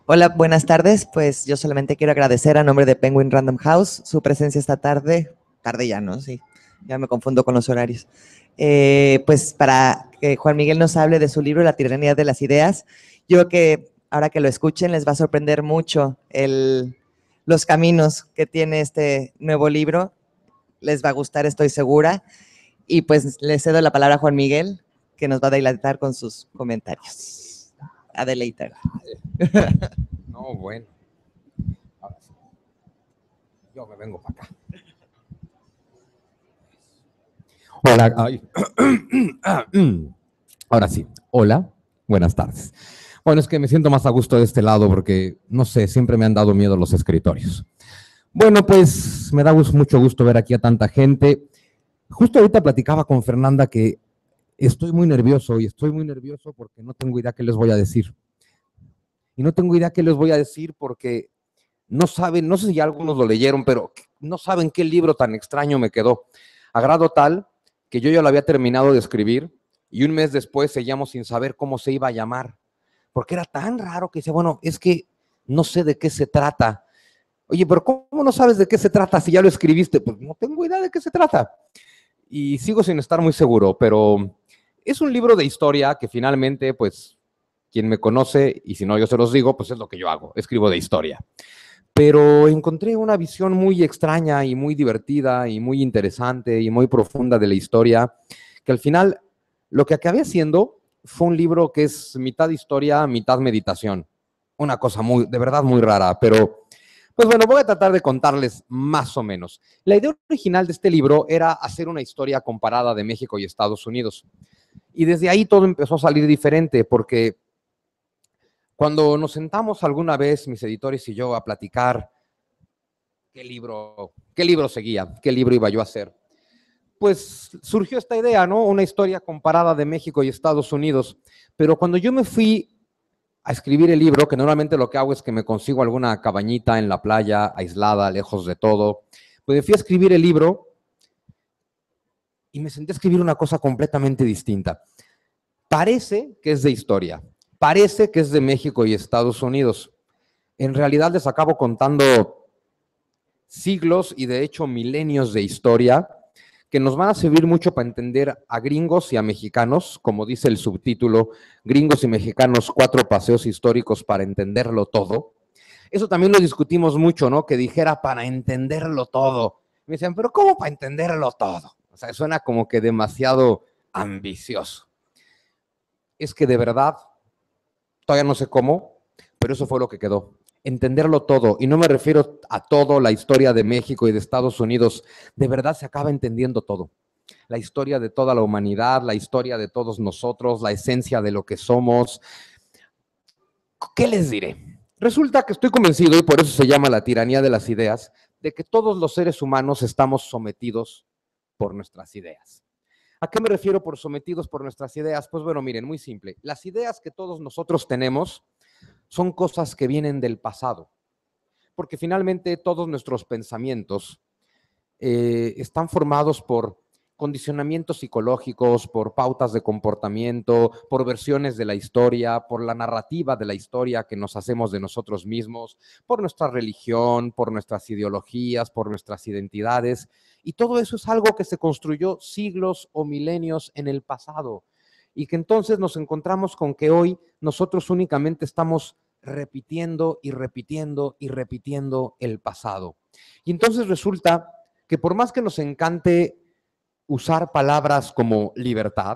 Hola, buenas tardes. Pues yo solamente quiero agradecer a nombre de Penguin Random House su presencia esta tarde. Tarde ya, ¿no? Sí, ya me confundo con los horarios. Pues para que Juan Miguel nos hable de su libro La tiranía de las ideas. Yo creo que ahora que lo escuchen les va a sorprender mucho los caminos que tiene este nuevo libro. Les va a gustar, estoy segura. Y pues le cedo la palabra a Juan Miguel, que nos va a deleitar con sus comentarios. A deleitar. No, bueno. Ahora sí. Yo me vengo para acá. Hola. Ay. Ahora sí. Hola. Buenas tardes. Bueno, es que me siento más a gusto de este lado porque, no sé, siempre me han dado miedo los escritorios. Bueno, pues me da mucho gusto ver aquí a tanta gente. Justo ahorita platicaba con Fernanda que estoy muy nervioso porque no tengo idea qué les voy a decir. Y no tengo idea qué les voy a decir porque no saben, no sé si ya algunos lo leyeron, pero no saben qué libro tan extraño me quedó. A grado tal que yo ya lo había terminado de escribir y un mes después seguíamos sin saber cómo se iba a llamar, porque era tan raro que decía, bueno, es que no sé de qué se trata. Oye, pero ¿cómo no sabes de qué se trata si ya lo escribiste? Pues no tengo idea de qué se trata. Y sigo sin estar muy seguro, pero es un libro de historia que finalmente, pues, quien me conoce, y si no yo se los digo, pues es lo que yo hago, escribo de historia. Pero encontré una visión muy extraña y muy divertida y muy interesante y muy profunda de la historia, que al final lo que acabé haciendo fue un libro que es mitad historia, mitad meditación. Una cosa muy, de verdad muy rara, pero pues bueno, voy a tratar de contarles más o menos. La idea original de este libro era hacer una historia comparada de México y Estados Unidos. Y desde ahí todo empezó a salir diferente, porque cuando nos sentamos alguna vez, mis editores y yo, a platicar qué libro seguía, qué libro iba yo a hacer, pues surgió esta idea, ¿no? Una historia comparada de México y Estados Unidos. Pero cuando yo me fui a escribir el libro, que normalmente lo que hago es que me consigo alguna cabañita en la playa, aislada, lejos de todo, pues me fui a escribir el libro y me senté a escribir una cosa completamente distinta. Parece que es de historia, parece que es de México y Estados Unidos. En realidad les acabo contando siglos y de hecho milenios de historia que nos van a servir mucho para entender a gringos y a mexicanos, como dice el subtítulo, Gringos y Mexicanos, 4 paseos históricos para entenderlo todo. Eso también lo discutimos mucho, ¿no? Que dijera para entenderlo todo. Me decían, pero ¿cómo para entenderlo todo? O sea, suena como que demasiado ambicioso. Es que de verdad, todavía no sé cómo, pero eso fue lo que quedó. Entenderlo todo, y no me refiero a todo, la historia de México y de Estados Unidos, de verdad se acaba entendiendo todo. La historia de toda la humanidad, la historia de todos nosotros, la esencia de lo que somos. ¿Qué les diré? Resulta que estoy convencido, y por eso se llama la tiranía de las ideas, de que todos los seres humanos estamos sometidos por nuestras ideas. ¿A qué me refiero por sometidos por nuestras ideas? Pues bueno, miren, muy simple. Las ideas que todos nosotros tenemos son cosas que vienen del pasado, porque finalmente todos nuestros pensamientos están formados por condicionamientos psicológicos, por pautas de comportamiento, por versiones de la historia, por la narrativa de la historia que nos hacemos de nosotros mismos, por nuestra religión, por nuestras ideologías, por nuestras identidades. Y todo eso es algo que se construyó siglos o milenios en el pasado y que entonces nos encontramos con que hoy nosotros únicamente estamos repitiendo y repitiendo y repitiendo el pasado. Y entonces resulta que por más que nos encante usar palabras como libertad,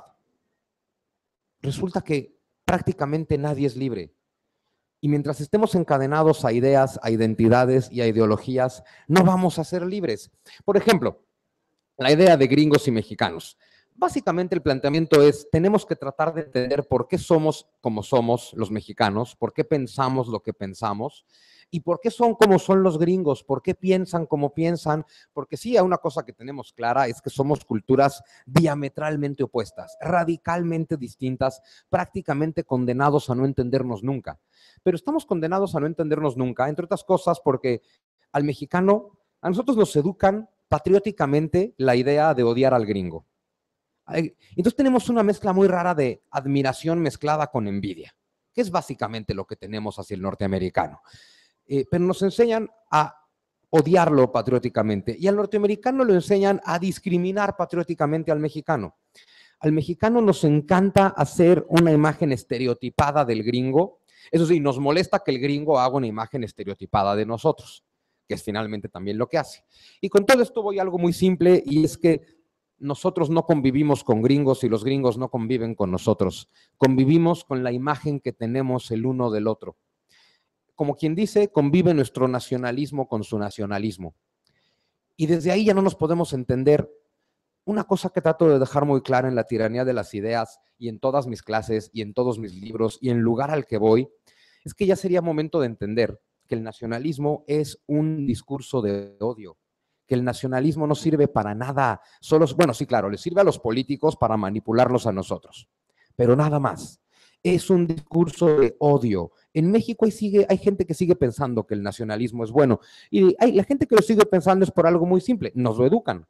resulta que prácticamente nadie es libre. Y mientras estemos encadenados a ideas, a identidades y a ideologías, no vamos a ser libres. Por ejemplo, la idea de gringos y mexicanos. Básicamente el planteamiento es, tenemos que tratar de entender por qué somos como somos los mexicanos, por qué pensamos lo que pensamos y por qué son como son los gringos, por qué piensan como piensan, porque sí, una cosa que tenemos clara es que somos culturas diametralmente opuestas, radicalmente distintas, prácticamente condenados a no entendernos nunca. Pero estamos condenados a no entendernos nunca, entre otras cosas porque al mexicano, a nosotros nos educan patrióticamente la idea de odiar al gringo. Entonces tenemos una mezcla muy rara de admiración mezclada con envidia. que es básicamente lo que tenemos hacia el norteamericano. Pero nos enseñan a odiarlo patrióticamente y al norteamericano lo enseñan a discriminar patrióticamente al mexicano. Al mexicano nos encanta hacer una imagen estereotipada del gringo. Eso sí, nos molesta que el gringo haga una imagen estereotipada de nosotros, que es finalmente también lo que hace. Y con todo esto voy a algo muy simple, y es que nosotros no convivimos con gringos y los gringos no conviven con nosotros. Convivimos con la imagen que tenemos el uno del otro. Como quien dice, convive nuestro nacionalismo con su nacionalismo. Y desde ahí ya no nos podemos entender. Una cosa que trato de dejar muy clara en La tiranía de las ideas y en todas mis clases y en todos mis libros y en lugar al que voy, es que ya sería momento de entender que el nacionalismo es un discurso de odio, que el nacionalismo no sirve para nada, solo, bueno, sí, claro, le sirve a los políticos para manipularlos a nosotros, pero nada más. Es un discurso de odio. En México hay gente que sigue pensando que el nacionalismo es bueno, y la gente que lo sigue pensando es por algo muy simple, nos lo educan.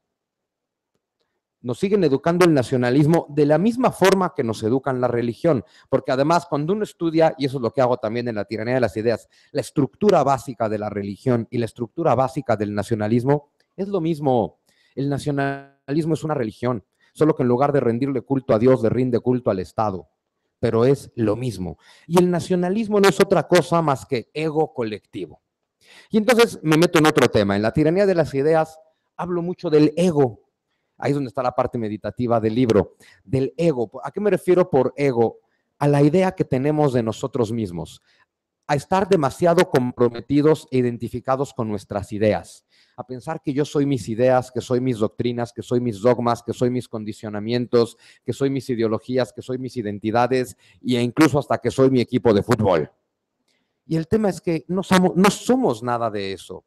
Nos siguen educando el nacionalismo de la misma forma que nos educan la religión, porque además cuando uno estudia, y eso es lo que hago también en La tiranía de las ideas, la estructura básica de la religión y la estructura básica del nacionalismo es lo mismo. El nacionalismo es una religión, solo que en lugar de rendirle culto a Dios, le rinde culto al Estado, pero es lo mismo. Y el nacionalismo no es otra cosa más que ego colectivo. Y entonces me meto en otro tema. En La tiranía de las ideas hablo mucho del ego. Ahí es donde está la parte meditativa del libro, del ego. ¿A qué me refiero por ego? A la idea que tenemos de nosotros mismos, a estar demasiado comprometidos e identificados con nuestras ideas, a pensar que yo soy mis ideas, que soy mis doctrinas, que soy mis dogmas, que soy mis condicionamientos, que soy mis ideologías, que soy mis identidades e incluso hasta que soy mi equipo de fútbol. Y el tema es que no somos nada de eso.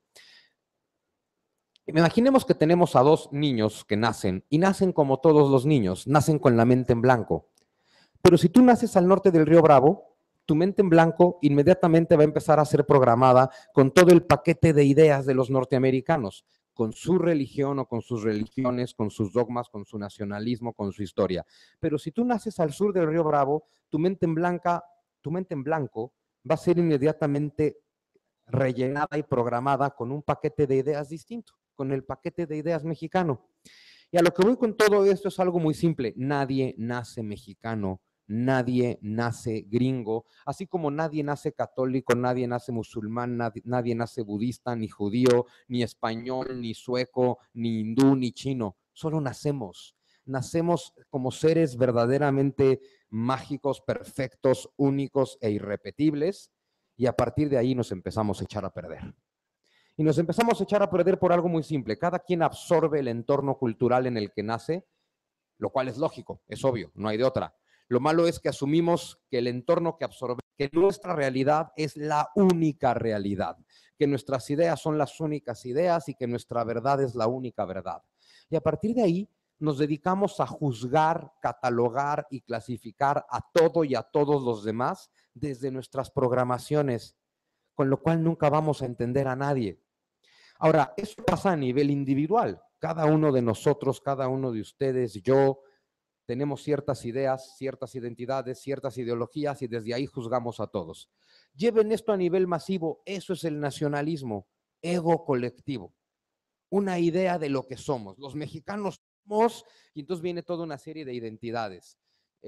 Imaginemos que tenemos a dos niños que nacen y nacen como todos los niños, nacen con la mente en blanco. Pero si tú naces al norte del río Bravo, tu mente en blanco inmediatamente va a empezar a ser programada con todo el paquete de ideas de los norteamericanos, con su religión o con sus religiones, con sus dogmas, con su nacionalismo, con su historia. Pero si tú naces al sur del río Bravo, tu mente en blanco va a ser inmediatamente rellenada y programada con un paquete de ideas distinto, con el paquete de ideas mexicano. Y a lo que voy con todo esto es algo muy simple. Nadie nace mexicano, nadie nace gringo, así como nadie nace católico, nadie nace musulmán, nadie nace budista, ni judío, ni español, ni sueco, ni hindú, ni chino. Solo nacemos. Nacemos como seres verdaderamente mágicos, perfectos, únicos e irrepetibles, y a partir de ahí nos empezamos a echar a perder. Y nos empezamos a echar a perder por algo muy simple. Cada quien absorbe el entorno cultural en el que nace, lo cual es lógico, es obvio, no hay de otra. Lo malo es que asumimos que el entorno que absorbe, que nuestra realidad es la única realidad, que nuestras ideas son las únicas ideas y que nuestra verdad es la única verdad. Y a partir de ahí nos dedicamos a juzgar, catalogar y clasificar a todo y a todos los demás desde nuestras programaciones, con lo cual nunca vamos a entender a nadie. Ahora, eso pasa a nivel individual. Cada uno de nosotros, cada uno de ustedes, yo, tenemos ciertas ideas, ciertas identidades, ciertas ideologías y desde ahí juzgamos a todos. Lleven esto a nivel masivo, eso es el nacionalismo, ego colectivo, una idea de lo que somos. Los mexicanos somos, y entonces viene toda una serie de identidades.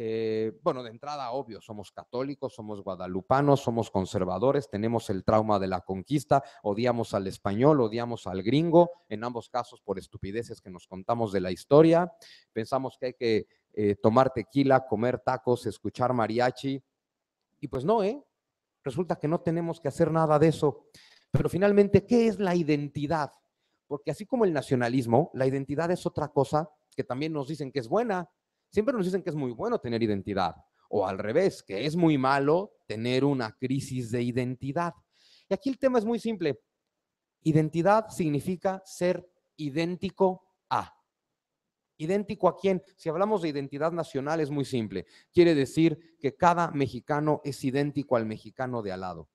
Bueno, de entrada, obvio, somos católicos, somos guadalupanos, somos conservadores, tenemos el trauma de la conquista, odiamos al español, odiamos al gringo, en ambos casos por estupideces que nos contamos de la historia. Pensamos que hay que tomar tequila, comer tacos, escuchar mariachi, y pues no, resulta que no tenemos que hacer nada de eso. Pero finalmente, ¿qué es la identidad? Porque así como el nacionalismo, la identidad es otra cosa que también nos dicen que es buena. Siempre nos dicen que es muy bueno tener identidad, o al revés, que es muy malo tener una crisis de identidad. Y aquí el tema es muy simple. Identidad significa ser idéntico a. ¿Idéntico a quién? Si hablamos de identidad nacional es muy simple. Quiere decir que cada mexicano es idéntico al mexicano de al lado.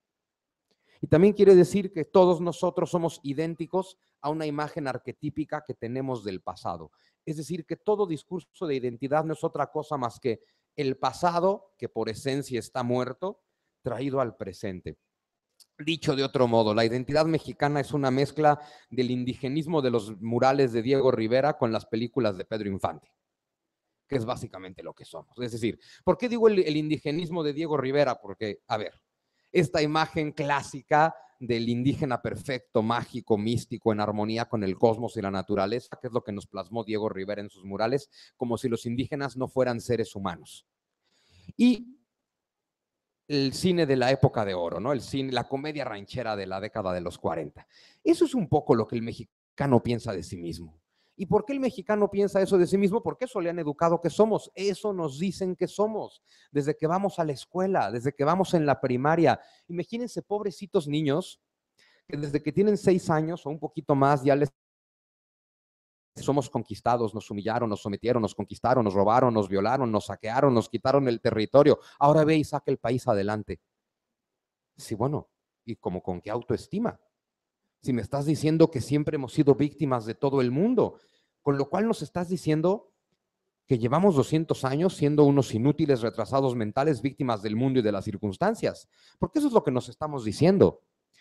Y también quiere decir que todos nosotros somos idénticos a una imagen arquetípica que tenemos del pasado. Es decir, que todo discurso de identidad no es otra cosa más que el pasado, que por esencia está muerto, traído al presente. Dicho de otro modo, la identidad mexicana es una mezcla del indigenismo de los murales de Diego Rivera con las películas de Pedro Infante, que es básicamente lo que somos. Es decir, ¿por qué digo el indigenismo de Diego Rivera? Porque, a ver, esta imagen clásica del indígena perfecto, mágico, místico, en armonía con el cosmos y la naturaleza, que es lo que nos plasmó Diego Rivera en sus murales, como si los indígenas no fueran seres humanos. Y el cine de la época de oro, ¿no? El cine, la comedia ranchera de la década de los 40. Eso es un poco lo que el mexicano piensa de sí mismo. ¿Y por qué el mexicano piensa eso de sí mismo? Porque eso le han educado que somos, eso nos dicen que somos, desde que vamos a la escuela, desde que vamos en la primaria. Imagínense, pobrecitos niños, que desde que tienen 6 años o un poquito más ya les somos conquistados, nos humillaron, nos sometieron, nos conquistaron, nos robaron, nos violaron, nos saquearon, nos quitaron el territorio. Ahora ve y saca el país adelante. Sí, bueno, ¿y como con qué autoestima? Si me estás diciendo que siempre hemos sido víctimas de todo el mundo, con lo cual nos estás diciendo que llevamos 200 años siendo unos inútiles, retrasados mentales, víctimas del mundo y de las circunstancias, porque eso es lo que nos estamos diciendo.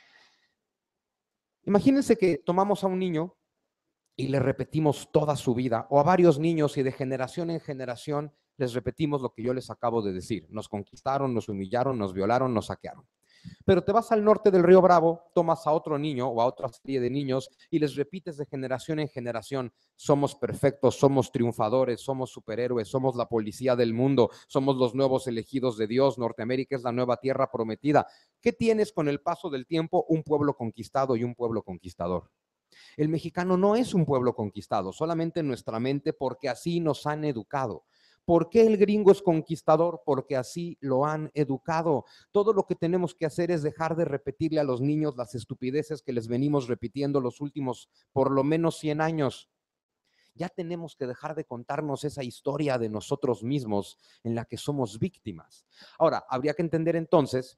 Imagínense que tomamos a un niño y le repetimos toda su vida, o a varios niños y de generación en generación les repetimos lo que yo les acabo de decir. Nos conquistaron, nos humillaron, nos violaron, nos saquearon. Pero te vas al norte del Río Bravo, tomas a otro niño o a otra serie de niños y les repites de generación en generación, somos perfectos, somos triunfadores, somos superhéroes, somos la policía del mundo, somos los nuevos elegidos de Dios, Norteamérica es la nueva tierra prometida. ¿Qué tienes con el paso del tiempo? Un pueblo conquistado y un pueblo conquistador. El mexicano no es un pueblo conquistado, solamente en nuestra mente porque así nos han educado. ¿Por qué el gringo es conquistador? Porque así lo han educado. Todo lo que tenemos que hacer es dejar de repetirle a los niños las estupideces que les venimos repitiendo los últimos por lo menos 100 años. Ya tenemos que dejar de contarnos esa historia de nosotros mismos en la que somos víctimas. Ahora, habría que entender entonces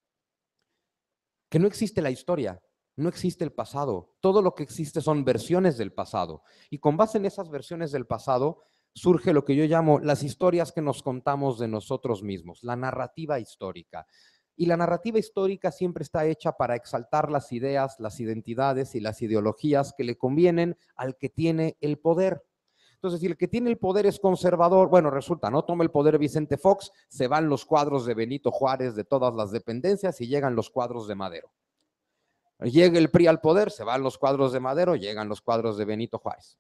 que no existe la historia, no existe el pasado. Todo lo que existe son versiones del pasado. Y con base en esas versiones del pasado surge lo que yo llamo las historias que nos contamos de nosotros mismos, la narrativa histórica. Y la narrativa histórica siempre está hecha para exaltar las ideas, las identidades y las ideologías que le convienen al que tiene el poder. Entonces, si el que tiene el poder es conservador, bueno, resulta, ¿no? Toma el poder Vicente Fox, se van los cuadros de Benito Juárez de todas las dependencias y llegan los cuadros de Madero. Llega el PRI al poder, se van los cuadros de Madero, llegan los cuadros de Benito Juárez.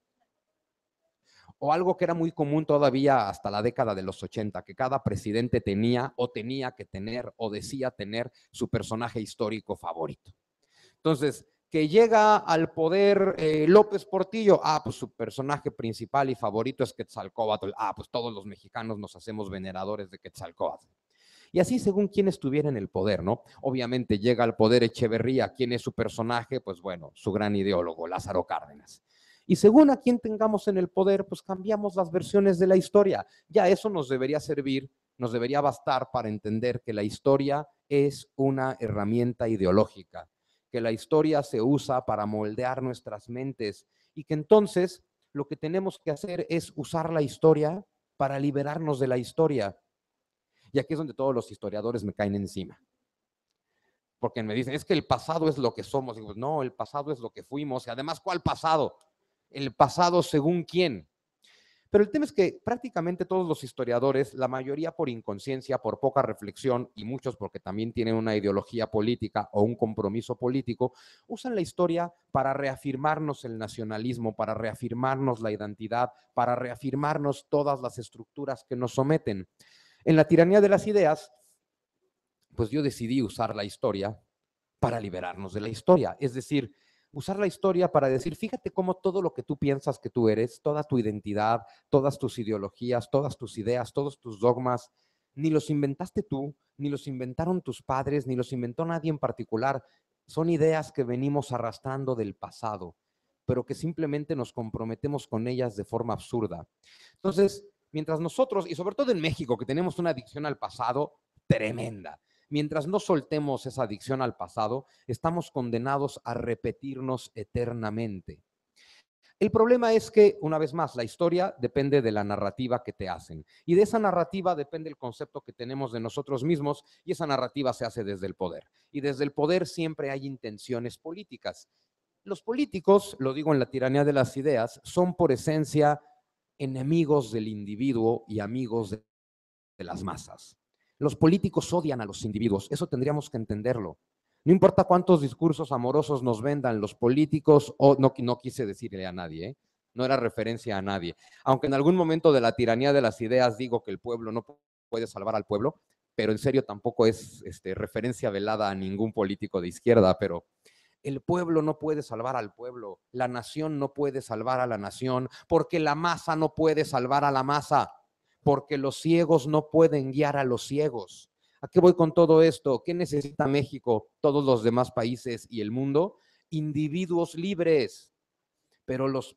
O algo que era muy común todavía hasta la década de los 80, que cada presidente tenía o tenía que tener o decía tener su personaje histórico favorito. Entonces, que llega al poder López Portillo, pues su personaje principal y favorito es Quetzalcóatl, pues todos los mexicanos nos hacemos veneradores de Quetzalcóatl. Y así según quién estuviera en el poder, ¿no? Obviamente llega al poder Echeverría, ¿quién es su personaje? Pues bueno, su gran ideólogo, Lázaro Cárdenas. Y según a quién tengamos en el poder, pues cambiamos las versiones de la historia. Ya eso nos debería servir, nos debería bastar para entender que la historia es una herramienta ideológica, que la historia se usa para moldear nuestras mentes y que entonces lo que tenemos que hacer es usar la historia para liberarnos de la historia. Y aquí es donde todos los historiadores me caen encima. Porque me dicen, es que el pasado es lo que somos. Y digo, no, el pasado es lo que fuimos. Y además, ¿cuál pasado? El pasado según quién. Pero el tema es que prácticamente todos los historiadores, la mayoría por inconsciencia, por poca reflexión y muchos porque también tienen una ideología política o un compromiso político, usan la historia para reafirmarnos el nacionalismo, para reafirmarnos la identidad, para reafirmarnos todas las estructuras que nos someten. En la tiranía de las ideas, pues yo decidí usar la historia para liberarnos de la historia. Es decir, usar la historia para decir, fíjate cómo todo lo que tú piensas que tú eres, toda tu identidad, todas tus ideologías, todas tus ideas, todos tus dogmas, ni los inventaste tú, ni los inventaron tus padres, ni los inventó nadie en particular. Son ideas que venimos arrastrando del pasado, pero que simplemente nos comprometemos con ellas de forma absurda. Entonces, mientras nosotros, y sobre todo en México, que tenemos una adicción al pasado tremenda, mientras no soltemos esa adicción al pasado, estamos condenados a repetirnos eternamente. El problema es que, una vez más, la historia depende de la narrativa que te hacen. Y de esa narrativa depende el concepto que tenemos de nosotros mismos, y esa narrativa se hace desde el poder. Y desde el poder siempre hay intenciones políticas. Los políticos, lo digo en la tiranía de las ideas, son por esencia enemigos del individuo y amigos de las masas. Los políticos odian a los individuos, eso tendríamos que entenderlo. No importa cuántos discursos amorosos nos vendan los políticos, o no quise decirle a nadie, ¿eh? No era referencia a nadie. Aunque en algún momento de la tiranía de las ideas digo que el pueblo no puede salvar al pueblo, pero en serio tampoco es referencia velada a ningún político de izquierda, pero el pueblo no puede salvar al pueblo, la nación no puede salvar a la nación, porque la masa no puede salvar a la masa, porque los ciegos no pueden guiar a los ciegos. ¿A qué voy con todo esto? ¿Qué necesita México, todos los demás países y el mundo? Individuos libres, pero los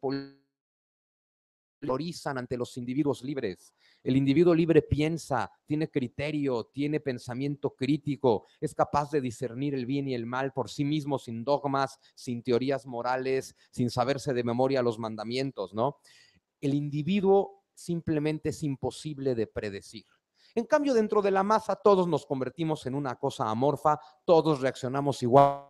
valorizan ante los individuos libres. El individuo libre piensa, tiene criterio, tiene pensamiento crítico, es capaz de discernir el bien y el mal por sí mismo, sin dogmas, sin teorías morales, sin saberse de memoria los mandamientos, ¿no? El individuo simplemente es imposible de predecir. En cambio, dentro de la masa todos nos convertimos en una cosa amorfa, todos reaccionamos igual,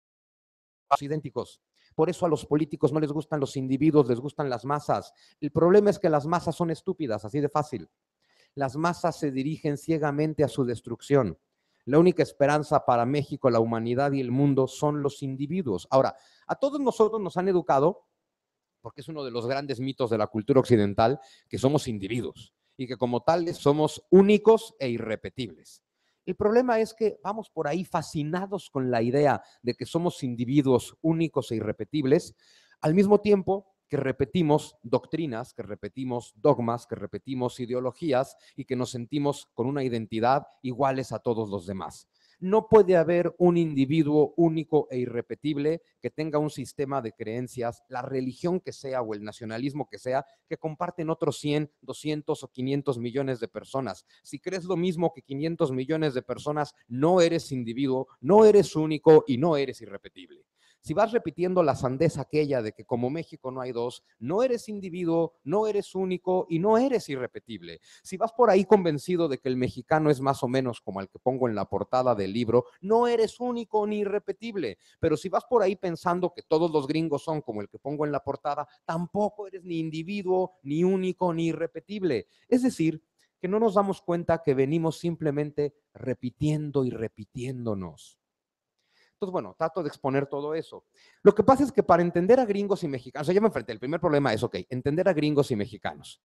idénticos. Por eso a los políticos no les gustan los individuos, les gustan las masas. El problema es que las masas son estúpidas, así de fácil. Las masas se dirigen ciegamente a su destrucción. La única esperanza para México, la humanidad y el mundo son los individuos. Ahora, a todos nosotros nos han educado, porque es uno de los grandes mitos de la cultura occidental, que somos individuos y que como tales somos únicos e irrepetibles. El problema es que vamos por ahí fascinados con la idea de que somos individuos únicos e irrepetibles, al mismo tiempo que repetimos doctrinas, que repetimos dogmas, que repetimos ideologías y que nos sentimos con una identidad iguales a todos los demás. No puede haber un individuo único e irrepetible que tenga un sistema de creencias, la religión que sea o el nacionalismo que sea, que comparten otros 100, 200 o 500 millones de personas. Si crees lo mismo que 500 millones de personas, no eres individuo, no eres único y no eres irrepetible. Si vas repitiendo la sandez aquella de que como México no hay dos, no eres individuo, no eres único y no eres irrepetible. Si vas por ahí convencido de que el mexicano es más o menos como el que pongo en la portada del libro, no eres único ni irrepetible. Pero si vas por ahí pensando que todos los gringos son como el que pongo en la portada, tampoco eres ni individuo, ni único, ni irrepetible. Es decir, que no nos damos cuenta que venimos simplemente repitiendo y repitiéndonos. Entonces, bueno, trato de exponer todo eso. Lo que pasa es que para entender a gringos y mexicanos, o sea, ya me enfrenté, el primer problema es, ok, entender a gringos y mexicanos.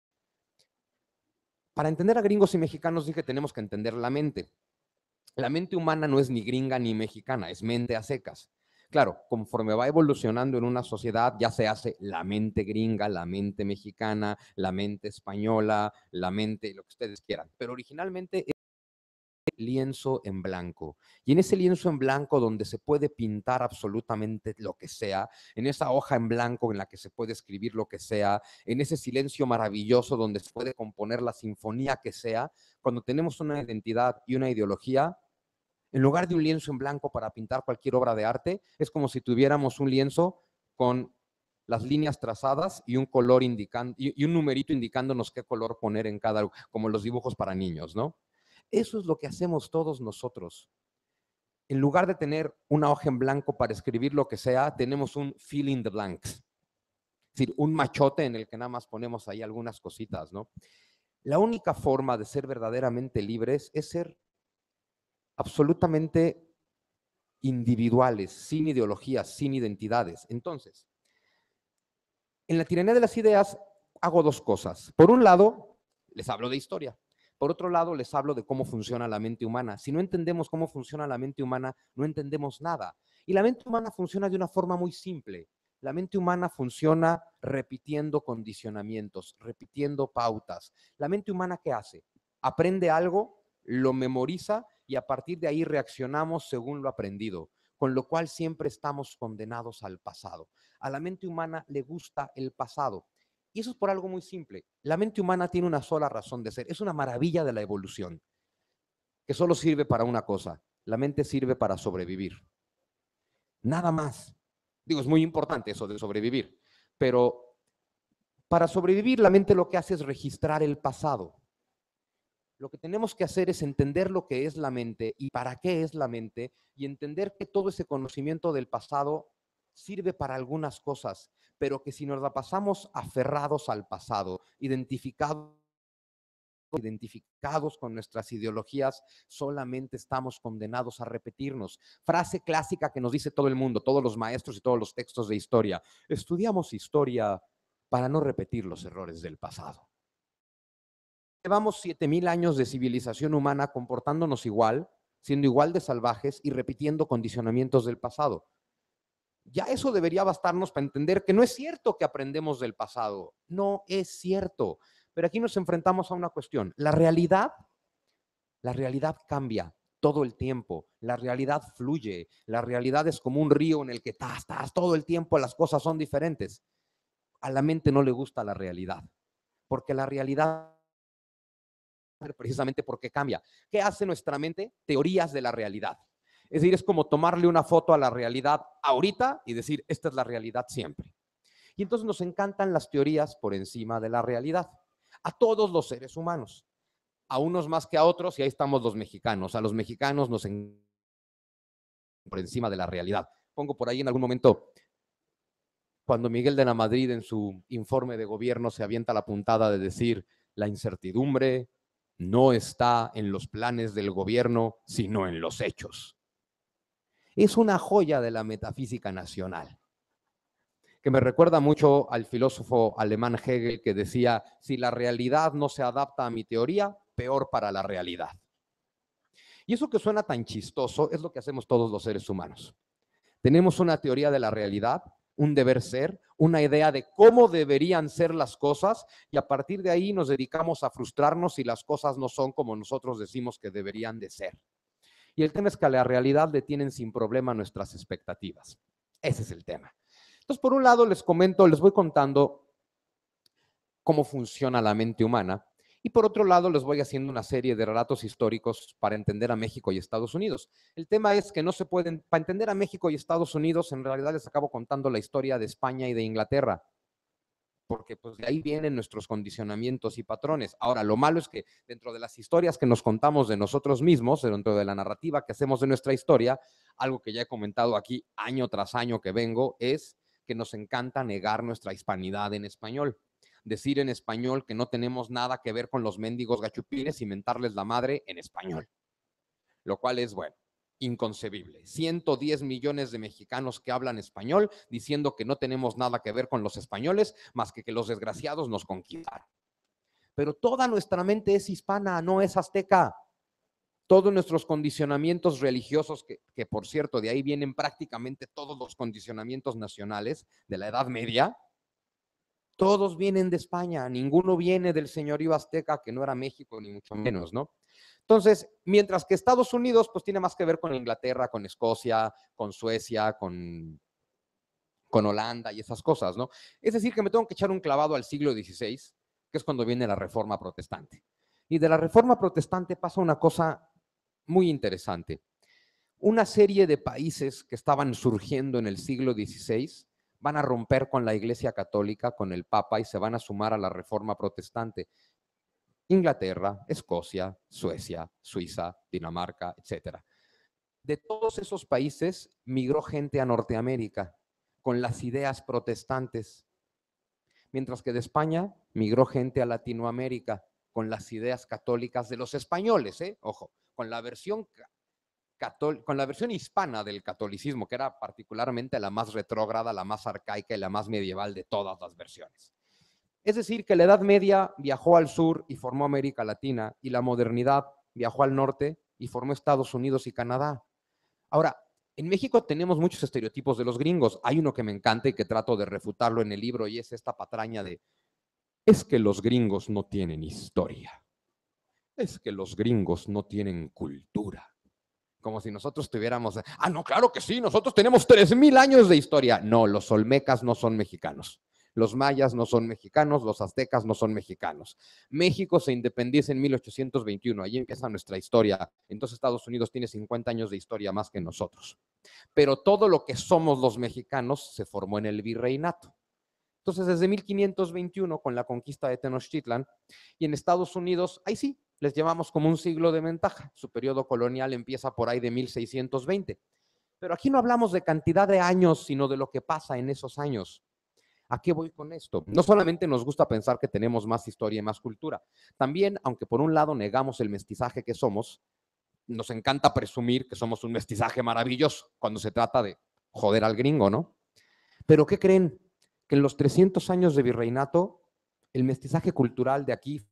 Para entender a gringos y mexicanos dije, tenemos que entender la mente. La mente humana no es ni gringa ni mexicana, es mente a secas. Claro, conforme va evolucionando en una sociedad, ya se hace la mente gringa, la mente mexicana, la mente española, la mente, lo que ustedes quieran. Pero originalmente lienzo en blanco. Y en ese lienzo en blanco donde se puede pintar absolutamente lo que sea, en esa hoja en blanco en la que se puede escribir lo que sea, en ese silencio maravilloso donde se puede componer la sinfonía que sea, cuando tenemos una identidad y una ideología, en lugar de un lienzo en blanco para pintar cualquier obra de arte, es como si tuviéramos un lienzo con las líneas trazadas y un color indicando y un numerito indicándonos qué color poner en cada, como los dibujos para niños, ¿no? Eso es lo que hacemos todos nosotros. En lugar de tener una hoja en blanco para escribir lo que sea, tenemos un fill in the blanks. Es decir, un machote en el que nada más ponemos ahí algunas cositas, ¿no? La única forma de ser verdaderamente libres es ser absolutamente individuales, sin ideologías, sin identidades. Entonces, en la tiranía de las ideas hago dos cosas. Por un lado, les hablo de historia. Por otro lado, les hablo de cómo funciona la mente humana. Si no entendemos cómo funciona la mente humana, no entendemos nada. Y la mente humana funciona de una forma muy simple. La mente humana funciona repitiendo condicionamientos, repitiendo pautas. ¿La mente humana qué hace? Aprende algo, lo memoriza y a partir de ahí reaccionamos según lo aprendido, con lo cual siempre estamos condenados al pasado. A la mente humana le gusta el pasado. Y eso es por algo muy simple. La mente humana tiene una sola razón de ser. Es una maravilla de la evolución, que solo sirve para una cosa. La mente sirve para sobrevivir. Nada más. Digo, es muy importante eso de sobrevivir. pero para sobrevivir la mente lo que hace es registrar el pasado. Lo que tenemos que hacer es entender lo que es la mente y para qué es la mente y entender que todo ese conocimiento del pasado sirve para algunas cosas, pero que si nos la pasamos aferrados al pasado, identificados con nuestras ideologías, solamente estamos condenados a repetirnos. Frase clásica que nos dice todo el mundo, todos los maestros y todos los textos de historia. Estudiamos historia para no repetir los errores del pasado. Llevamos 7000 años de civilización humana comportándonos igual, siendo igual de salvajes y repitiendo condicionamientos del pasado. Ya eso debería bastarnos para entender que no es cierto que aprendemos del pasado. No es cierto. Pero aquí nos enfrentamos a una cuestión. La realidad cambia todo el tiempo. La realidad fluye. La realidad es como un río en el que todo el tiempo las cosas son diferentes. A la mente no le gusta la realidad, porque la realidad precisamente porque cambia. ¿Qué hace nuestra mente? Teorías de la realidad. Es decir, es como tomarle una foto a la realidad ahorita y decir, esta es la realidad siempre. Y entonces nos encantan las teorías por encima de la realidad. A todos los seres humanos. A unos más que a otros, y ahí estamos los mexicanos. A los mexicanos nos encantan por encima de la realidad. Pongo por ahí en algún momento, cuando Miguel de la Madrid en su informe de gobierno se avienta la puntada de decir, la incertidumbre no está en los planes del gobierno, sino en los hechos. Es una joya de la metafísica nacional, que me recuerda mucho al filósofo alemán Hegel, que decía, si la realidad no se adapta a mi teoría, peor para la realidad. Y eso que suena tan chistoso es lo que hacemos todos los seres humanos. Tenemos una teoría de la realidad, un deber ser, una idea de cómo deberían ser las cosas y a partir de ahí nos dedicamos a frustrarnos si las cosas no son como nosotros decimos que deberían de ser. Y el tema es que a la realidad le tienen sin problema nuestras expectativas. Ese es el tema. Entonces, por un lado les voy contando cómo funciona la mente humana y por otro lado les voy haciendo una serie de relatos históricos para entender a México y Estados Unidos. El tema es que no se pueden, para entender a México y Estados Unidos, en realidad les acabo contando la historia de España y de Inglaterra, porque pues de ahí vienen nuestros condicionamientos y patrones. Ahora, lo malo es que dentro de las historias que nos contamos de nosotros mismos, dentro de la narrativa que hacemos de nuestra historia, algo que ya he comentado aquí año tras año que vengo, es que nos encanta negar nuestra hispanidad en español. Decir en español que no tenemos nada que ver con los mendigos gachupines y mentarles la madre en español. Lo cual es, bueno, inconcebible. 110 millones de mexicanos que hablan español diciendo que no tenemos nada que ver con los españoles más que los desgraciados nos conquistaron. Pero toda nuestra mente es hispana, no es azteca. Todos nuestros condicionamientos religiosos, que por cierto, de ahí vienen prácticamente todos los condicionamientos nacionales de la Edad Media, todos vienen de España, ninguno viene del señorío azteca, que no era México, ni mucho menos, ¿no? Entonces, mientras que Estados Unidos, pues tiene más que ver con Inglaterra, con Escocia, con Suecia, con Holanda y esas cosas, ¿no? Es decir, que me tengo que echar un clavado al siglo XVI, que es cuando viene la Reforma Protestante. Y de la Reforma Protestante pasa una cosa muy interesante. Una serie de países que estaban surgiendo en el siglo XVI van a romper con la Iglesia Católica, con el Papa, y se van a sumar a la Reforma Protestante. Inglaterra, Escocia, Suecia, Suiza, Dinamarca, etc. De todos esos países migró gente a Norteamérica con las ideas protestantes, mientras que de España migró gente a Latinoamérica con las ideas católicas de los españoles, ojo, con la versión hispana del catolicismo, que era particularmente la más retrógrada, la más arcaica y la más medieval de todas las versiones. Es decir, que la Edad Media viajó al sur y formó América Latina, y la modernidad viajó al norte y formó Estados Unidos y Canadá. Ahora, en México tenemos muchos estereotipos de los gringos. Hay uno que me encanta y que trato de refutarlo en el libro, y es esta patraña de, es que los gringos no tienen historia. Es que los gringos no tienen cultura. Como si nosotros tuviéramos, no, claro que sí, nosotros tenemos 3000 años de historia. No, los olmecas no son mexicanos. Los mayas no son mexicanos, los aztecas no son mexicanos. México se independiza en 1821, ahí empieza nuestra historia. Entonces Estados Unidos tiene 50 años de historia más que nosotros. Pero todo lo que somos los mexicanos se formó en el virreinato. Entonces, desde 1521, con la conquista de Tenochtitlan, y en Estados Unidos, ahí sí, les llevamos como un siglo de ventaja. Su periodo colonial empieza por ahí de 1620. Pero aquí no hablamos de cantidad de años, sino de lo que pasa en esos años. ¿A qué voy con esto? No solamente nos gusta pensar que tenemos más historia y más cultura, también, aunque por un lado negamos el mestizaje que somos, nos encanta presumir que somos un mestizaje maravilloso cuando se trata de joder al gringo, ¿no? Pero ¿qué creen? Que en los 300 años de virreinato, el mestizaje cultural de aquí,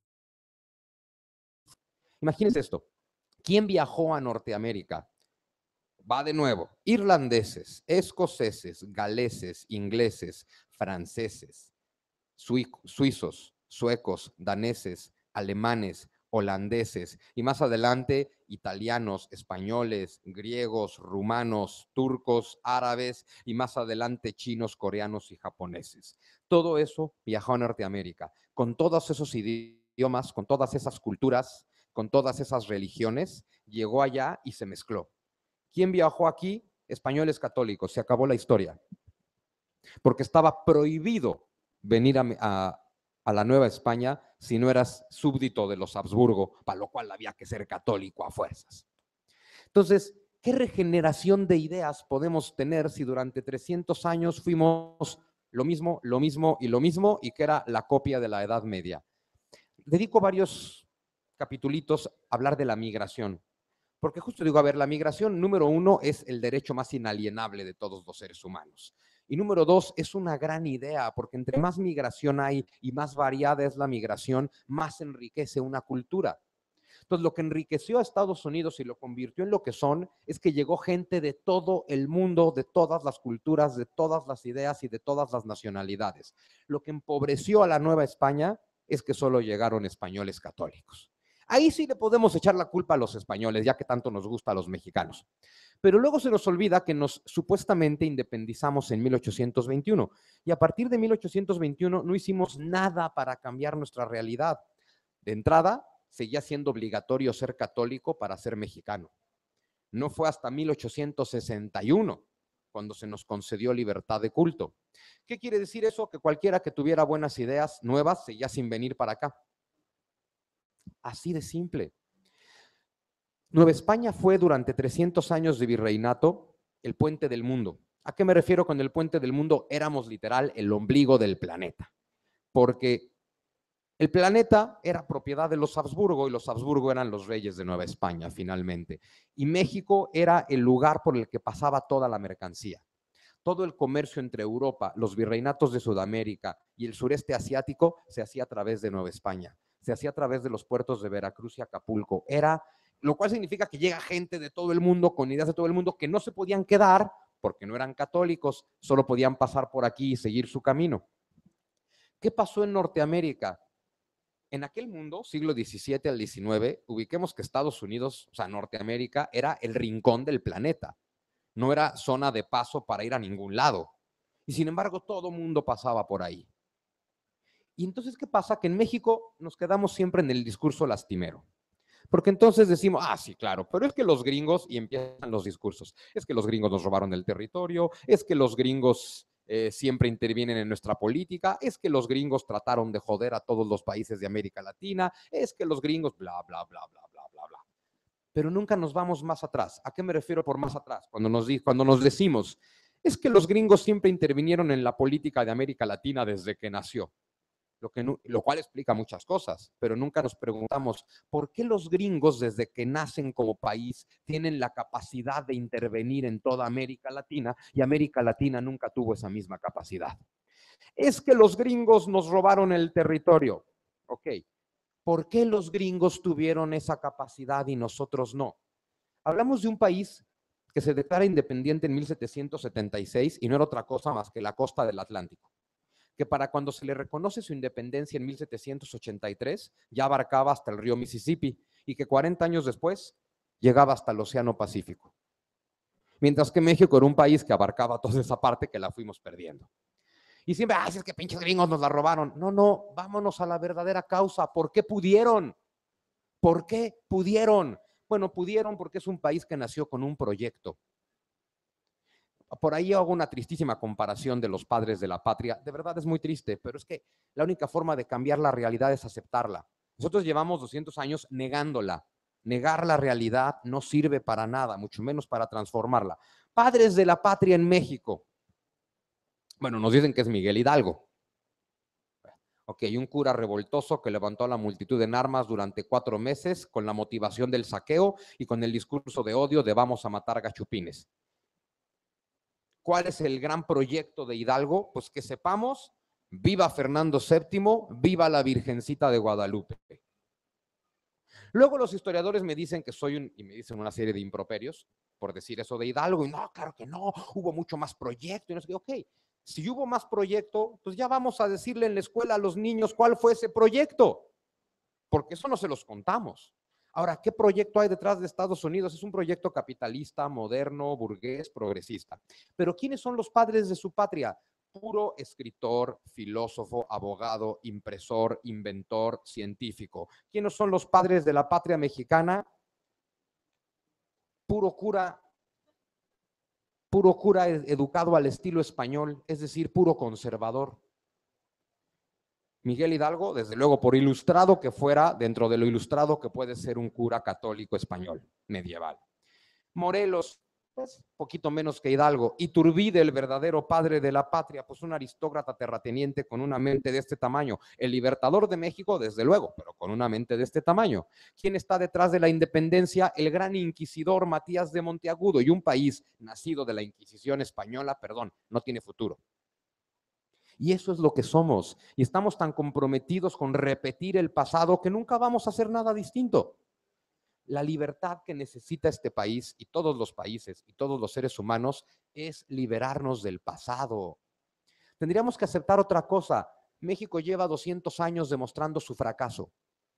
imagínense esto, ¿quién viajó a Norteamérica? Va de nuevo, irlandeses, escoceses, galeses, ingleses, franceses, suizos, suecos, daneses, alemanes, holandeses y más adelante italianos, españoles, griegos, rumanos, turcos, árabes y más adelante chinos, coreanos y japoneses. Todo eso viajó a Norteamérica con todos esos idiomas, con todas esas culturas, con todas esas religiones, llegó allá y se mezcló. ¿Quién viajó aquí? Españoles católicos, se acabó la historia, porque estaba prohibido venir a la Nueva España si no eras súbdito de los Habsburgo, para lo cual había que ser católico a fuerzas. Entonces, ¿qué regeneración de ideas podemos tener si durante 300 años fuimos lo mismo, lo mismo y lo mismo, y que era la copia de la Edad Media? Dedico varios capitulitos a hablar de la migración. Porque justo digo, a ver, la migración, número uno, es el derecho más inalienable de todos los seres humanos. Y número dos, es una gran idea, porque entre más migración hay y más variada es la migración, más enriquece una cultura. Entonces, lo que enriqueció a Estados Unidos y lo convirtió en lo que son, es que llegó gente de todo el mundo, de todas las culturas, de todas las ideas y de todas las nacionalidades. Lo que empobreció a la Nueva España es que solo llegaron españoles católicos. Ahí sí le podemos echar la culpa a los españoles, ya que tanto nos gusta a los mexicanos. Pero luego se nos olvida que nos supuestamente independizamos en 1821 y a partir de 1821 no hicimos nada para cambiar nuestra realidad. De entrada, seguía siendo obligatorio ser católico para ser mexicano. No fue hasta 1861 cuando se nos concedió libertad de culto. ¿Qué quiere decir eso? Que cualquiera que tuviera buenas ideas nuevas seguía sin venir para acá. Así de simple. Nueva España fue durante 300 años de virreinato el puente del mundo. ¿A qué me refiero con el puente del mundo? Éramos literal el ombligo del planeta, porque el planeta era propiedad de los Habsburgo y los Habsburgo eran los reyes de Nueva España finalmente. Y México era el lugar por el que pasaba toda la mercancía. Todo el comercio entre Europa, los virreinatos de Sudamérica y el sureste asiático se hacía a través de Nueva España. Se hacía a través de los puertos de Veracruz y Acapulco. Lo cual significa que llega gente de todo el mundo, con ideas de todo el mundo, que no se podían quedar porque no eran católicos, solo podían pasar por aquí y seguir su camino. ¿Qué pasó en Norteamérica? En aquel mundo, siglo XVII al XIX, ubiquemos que Estados Unidos, o sea, Norteamérica, era el rincón del planeta. No era zona de paso para ir a ningún lado. Y sin embargo, todo mundo pasaba por ahí. Y entonces, ¿qué pasa? Que en México nos quedamos siempre en el discurso lastimero. Porque entonces decimos, sí, claro, pero es que los gringos, y empiezan los discursos, es que los gringos nos robaron el territorio, es que los gringos siempre intervienen en nuestra política, es que los gringos trataron de joder a todos los países de América Latina, es que los gringos, bla, bla, bla, bla, bla, bla, bla. Pero nunca nos vamos más atrás. ¿A qué me refiero por más atrás? Cuando nos decimos, es que los gringos siempre intervinieron en la política de América Latina desde que nació. Lo cual explica muchas cosas, pero nunca nos preguntamos por qué los gringos desde que nacen como país tienen la capacidad de intervenir en toda América Latina y América Latina nunca tuvo esa misma capacidad. Es que los gringos nos robaron el territorio. Ok, ¿por qué los gringos tuvieron esa capacidad y nosotros no? Hablamos de un país que se declara independiente en 1776 y no era otra cosa más que la costa del Atlántico, que para cuando se le reconoce su independencia en 1783 ya abarcaba hasta el río Mississippi y que 40 años después llegaba hasta el Océano Pacífico. Mientras que México era un país que abarcaba toda esa parte que la fuimos perdiendo. Y siempre, si es que pinches gringos nos la robaron. No, vámonos a la verdadera causa. ¿Por qué pudieron? ¿Por qué pudieron? Bueno, pudieron porque es un país que nació con un proyecto. Por ahí hago una tristísima comparación de los padres de la patria. De verdad es muy triste, pero es que la única forma de cambiar la realidad es aceptarla. Nosotros llevamos 200 años negándola. Negar la realidad no sirve para nada, mucho menos para transformarla. Padres de la patria en México. Bueno, nos dicen que es Miguel Hidalgo. Ok, un cura revoltoso que levantó a la multitud en armas durante 4 meses con la motivación del saqueo y con el discurso de odio de vamos a matar gachupines. ¿Cuál es el gran proyecto de Hidalgo? Pues que sepamos, viva Fernando VII, viva la Virgencita de Guadalupe. Luego los historiadores me dicen que y me dicen una serie de improperios por decir eso de Hidalgo, y no, claro que no, hubo mucho más proyecto, y no sé qué, ok, si hubo más proyecto, pues ya vamos a decirle en la escuela a los niños cuál fue ese proyecto, porque eso no se los contamos. Ahora, ¿qué proyecto hay detrás de Estados Unidos? Es un proyecto capitalista, moderno, burgués, progresista. Pero ¿quiénes son los padres de su patria? Puro escritor, filósofo, abogado, impresor, inventor, científico. ¿Quiénes son los padres de la patria mexicana? Puro cura educado al estilo español, es decir, puro conservador. Miguel Hidalgo, desde luego, por ilustrado que fuera, dentro de lo ilustrado que puede ser un cura católico español medieval. Morelos, pues poquito menos que Hidalgo. Iturbide, el verdadero padre de la patria, pues un aristócrata terrateniente con una mente de este tamaño. El libertador de México, desde luego, pero con una mente de este tamaño. ¿Quién está detrás de la independencia? El gran inquisidor Matías de Monteagudo, y un país nacido de la Inquisición española, perdón, no tiene futuro. Y eso es lo que somos. Y estamos tan comprometidos con repetir el pasado que nunca vamos a hacer nada distinto. La libertad que necesita este país y todos los países y todos los seres humanos es liberarnos del pasado. Tendríamos que aceptar otra cosa. México lleva 200 años demostrando su fracaso.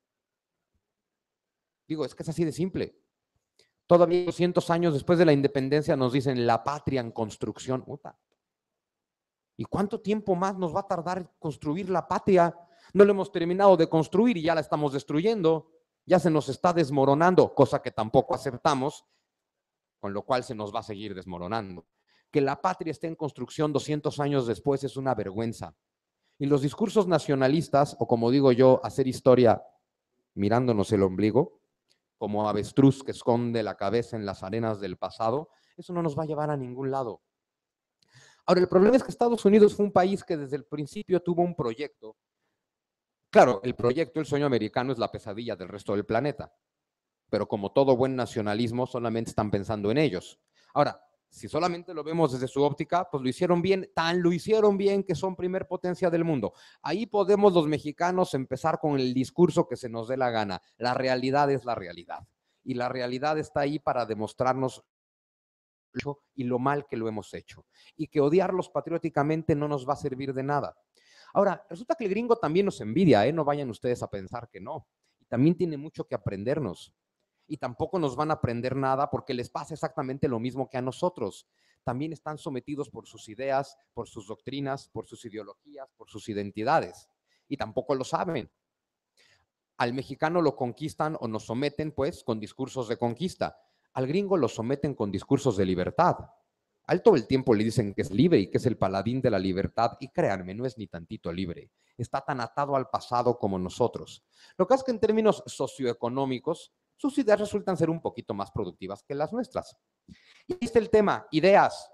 Digo, es que es así de simple. Todavía 200 años después de la independencia nos dicen la patria en construcción. ¿Y cuánto tiempo más nos va a tardar construir la patria? No la hemos terminado de construir y ya la estamos destruyendo. Ya se nos está desmoronando, cosa que tampoco aceptamos, con lo cual se nos va a seguir desmoronando. Que la patria esté en construcción 200 años después es una vergüenza. Y los discursos nacionalistas, o como digo yo, hacer historia mirándonos el ombligo, como avestruz que esconde la cabeza en las arenas del pasado, eso no nos va a llevar a ningún lado. Ahora, el problema es que Estados Unidos fue un país que desde el principio tuvo un proyecto. Claro, el proyecto, el sueño americano es la pesadilla del resto del planeta, pero como todo buen nacionalismo, solamente están pensando en ellos. Ahora, si solamente lo vemos desde su óptica, pues lo hicieron bien, lo hicieron bien que son primer potencia del mundo. Ahí podemos los mexicanos empezar con el discurso que se nos dé la gana. La realidad es la realidad. Y la realidad está ahí para demostrarnos y lo mal que lo hemos hecho. Y que odiarlos patrióticamente no nos va a servir de nada. Ahora, resulta que el gringo también nos envidia, ¿eh? No vayan ustedes a pensar que no. Y también tiene mucho que aprendernos. Y tampoco nos van a aprender nada porque les pasa exactamente lo mismo que a nosotros. También están sometidos por sus ideas, por sus doctrinas, por sus ideologías, por sus identidades. Y tampoco lo saben. Al mexicano lo conquistan o nos someten, pues, con discursos de conquista. Al gringo lo someten con discursos de libertad. A él todo el tiempo le dicen que es libre y que es el paladín de la libertad, y créanme, no es ni tantito libre. Está tan atado al pasado como nosotros. Lo que es que en términos socioeconómicos, sus ideas resultan ser un poquito más productivas que las nuestras. Y este es el tema, ideas.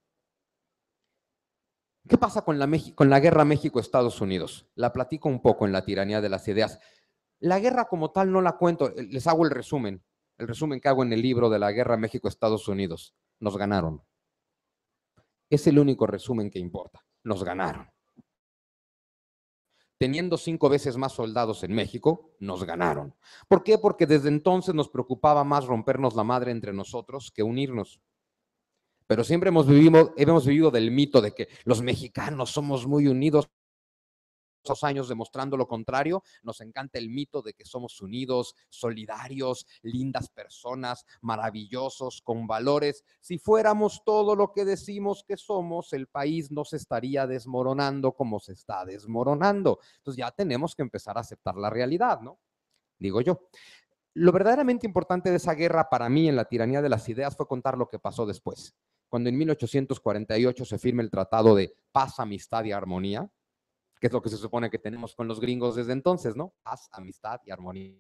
¿Qué pasa con la guerra México-Estados Unidos? La platico un poco en La tiranía de las ideas. La guerra como tal no la cuento, les hago el resumen que hago en el libro de la guerra México-Estados Unidos. Nos ganaron. Es el único resumen que importa. Nos ganaron. Teniendo 5 veces más soldados en México, nos ganaron. ¿Por qué? Porque desde entonces nos preocupaba más rompernos la madre entre nosotros que unirnos. Pero siempre hemos vivido del mito de que los mexicanos somos muy unidos. Años demostrando lo contrario, nos encanta el mito de que somos unidos, solidarios, lindas personas, maravillosos, con valores. Si fuéramos todo lo que decimos que somos, el país no se estaría desmoronando como se está desmoronando. Entonces ya tenemos que empezar a aceptar la realidad, ¿no? Digo yo. Lo verdaderamente importante de esa guerra para mí en La tiranía de las ideas fue contar lo que pasó después. cuando en 1848 se firma el Tratado de Paz, Amistad y Armonía, que es lo que se supone que tenemos con los gringos desde entonces, ¿no? Paz, amistad y armonía.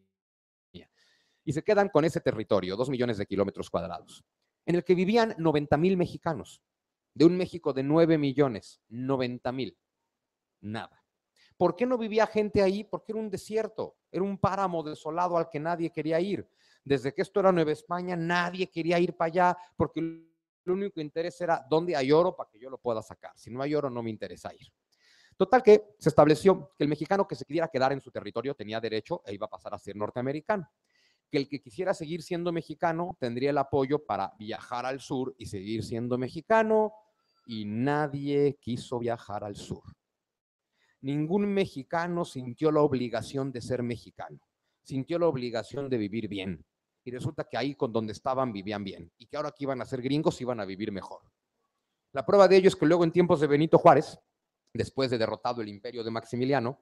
Y se quedan con ese territorio, 2 millones de kilómetros cuadrados, en el que vivían 90,000 mexicanos, de un México de 9 millones, 90,000, nada. ¿Por qué no vivía gente ahí? Porque era un desierto, era un páramo desolado al que nadie quería ir. Desde que esto era Nueva España, nadie quería ir para allá, porque el único interés era dónde hay oro para que yo lo pueda sacar. Si no hay oro, no me interesa ir. Total que se estableció que el mexicano que se quisiera quedar en su territorio tenía derecho e iba a pasar a ser norteamericano. Que el que quisiera seguir siendo mexicano tendría el apoyo para viajar al sur y seguir siendo mexicano, y nadie quiso viajar al sur. Ningún mexicano sintió la obligación de ser mexicano, sintió la obligación de vivir bien. Y resulta que ahí con donde estaban vivían bien, y que ahora que iban a ser gringos iban a vivir mejor. La prueba de ello es que luego en tiempos de Benito Juárez, después de derrotado el imperio de Maximiliano,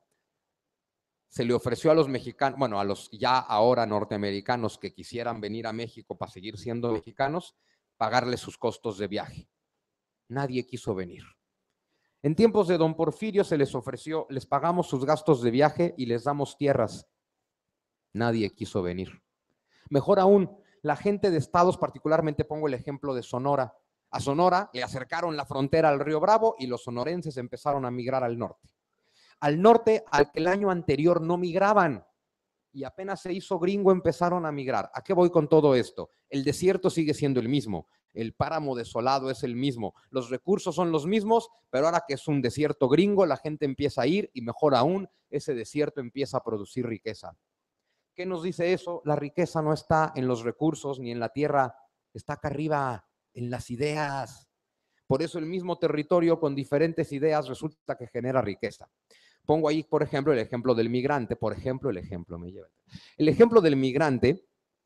se le ofreció a los mexicanos, bueno, a los ya ahora norteamericanos que quisieran venir a México para seguir siendo mexicanos, pagarles sus costos de viaje. Nadie quiso venir. En tiempos de don Porfirio se les ofreció, les pagamos sus gastos de viaje y les damos tierras. Nadie quiso venir. Mejor aún, la gente de estados, particularmente pongo el ejemplo de Sonora. A Sonora le acercaron la frontera al río Bravo y los sonorenses empezaron a migrar al norte. Al norte, al que el año anterior no migraban, y apenas se hizo gringo empezaron a migrar. ¿A qué voy con todo esto? El desierto sigue siendo el mismo, el páramo desolado es el mismo, los recursos son los mismos, pero ahora que es un desierto gringo, la gente empieza a ir y mejor aún, ese desierto empieza a producir riqueza. ¿Qué nos dice eso? La riqueza no está en los recursos ni en la tierra, está acá arriba, en las ideas. Por eso el mismo territorio con diferentes ideas resulta que genera riqueza. Pongo ahí, por ejemplo, el ejemplo del migrante. El ejemplo del migrante.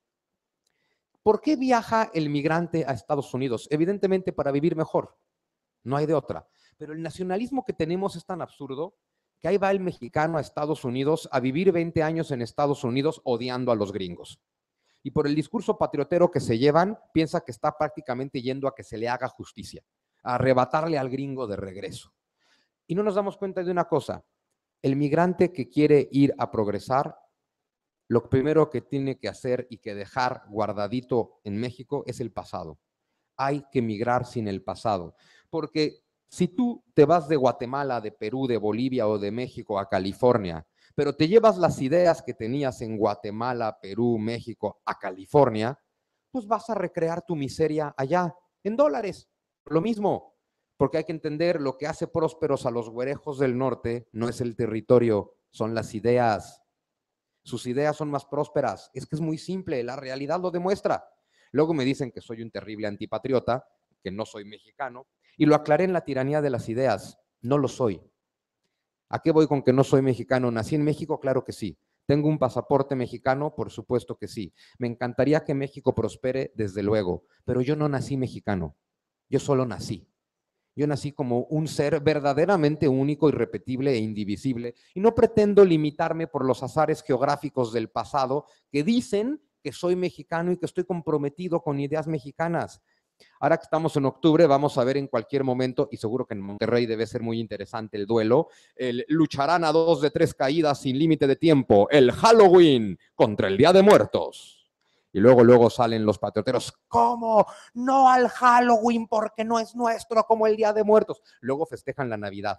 ¿Por qué viaja el migrante a Estados Unidos? Evidentemente para vivir mejor. No hay de otra. Pero el nacionalismo que tenemos es tan absurdo que ahí va el mexicano a Estados Unidos a vivir 20 años en Estados Unidos odiando a los gringos. Y por el discurso patriotero que se llevan, piensa que está prácticamente yendo a que se le haga justicia, a arrebatarle al gringo de regreso. Y no nos damos cuenta de una cosa. El migrante que quiere ir a progresar, lo primero que tiene que hacer y que dejar guardadito en México es el pasado. Hay que migrar sin el pasado, porque si tú te vas de Guatemala, de Perú, de Bolivia o de México a California, pero te llevas las ideas que tenías en Guatemala, Perú, México a California, pues vas a recrear tu miseria allá, en dólares. Lo mismo, porque hay que entender lo que hace prósperos a los güerejos del norte no es el territorio, son las ideas. Sus ideas son más prósperas. Es que es muy simple, la realidad lo demuestra. Luego me dicen que soy un terrible antipatriota, que no soy mexicano, y lo aclaré en la tiranía de las ideas. No lo soy. ¿A qué voy con que no soy mexicano? ¿Nací en México? Claro que sí. ¿Tengo un pasaporte mexicano? Por supuesto que sí. Me encantaría que México prospere, desde luego, pero yo no nací mexicano. Yo solo nací. Yo nací como un ser verdaderamente único, irrepetible e indivisible, y no pretendo limitarme por los azares geográficos del pasado que dicen que soy mexicano y que estoy comprometido con ideas mexicanas. Ahora que estamos en octubre, vamos a ver en cualquier momento, y seguro que en Monterrey debe ser muy interesante el duelo, lucharán a 2 de 3 caídas sin límite de tiempo, el Halloween contra el Día de Muertos. Y luego salen los patrioteros, ¿cómo? No al Halloween porque no es nuestro como el Día de Muertos. Luego festejan la Navidad,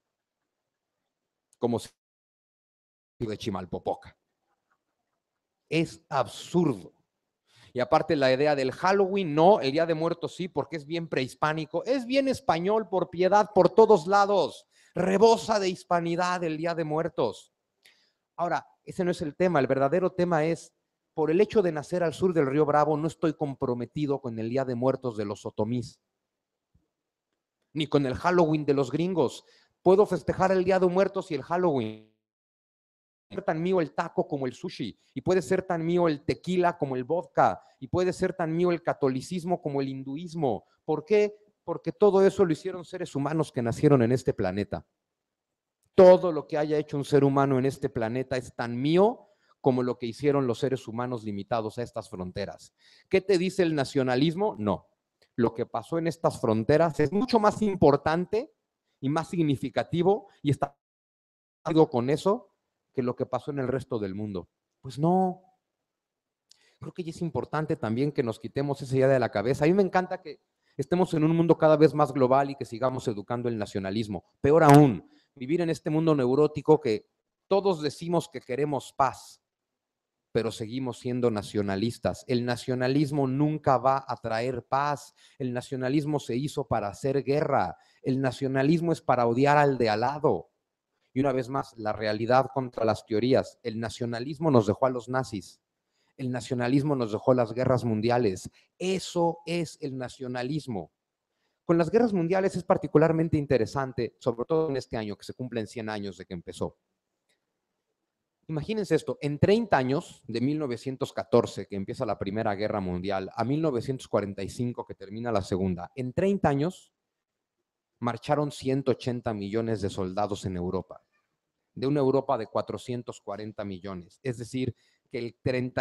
como si de Chimalpopoca. Es absurdo. Y aparte la idea del Halloween, no, el Día de Muertos sí, porque es bien prehispánico, es bien español por piedad por todos lados, rebosa de hispanidad el Día de Muertos. Ahora, ese no es el tema, el verdadero tema es, por el hecho de nacer al sur del río Bravo, no estoy comprometido con el Día de Muertos de los otomís, ni con el Halloween de los gringos. Puedo festejar el Día de Muertos y el Halloween. Puede ser tan mío el taco como el sushi, y puede ser tan mío el tequila como el vodka, y puede ser tan mío el catolicismo como el hinduismo. ¿Por qué? Porque todo eso lo hicieron seres humanos que nacieron en este planeta. Todo lo que haya hecho un ser humano en este planeta es tan mío como lo que hicieron los seres humanos limitados a estas fronteras. ¿Qué te dice el nacionalismo? No. lo que pasó en estas fronteras es mucho más importante y más significativo y está con eso que lo que pasó en el resto del mundo. Pues no. Creo que ya es importante también que nos quitemos esa idea de la cabeza. A mí me encanta que estemos en un mundo cada vez más global y que sigamos educando el nacionalismo. Peor aún, vivir en este mundo neurótico que todos decimos que queremos paz, pero seguimos siendo nacionalistas. El nacionalismo nunca va a traer paz. El nacionalismo se hizo para hacer guerra. El nacionalismo es para odiar al de al lado. Y una vez más, la realidad contra las teorías. El nacionalismo nos dejó a los nazis. El nacionalismo nos dejó las guerras mundiales. Eso es el nacionalismo. Con las guerras mundiales es particularmente interesante, sobre todo en este año, que se cumplen 100 años de que empezó. Imagínense esto, en 30 años, de 1914, que empieza la Primera Guerra Mundial, a 1945, que termina la Segunda, en 30 años marcharon 180 millones de soldados en Europa, de una Europa de 440 millones. Es decir, que el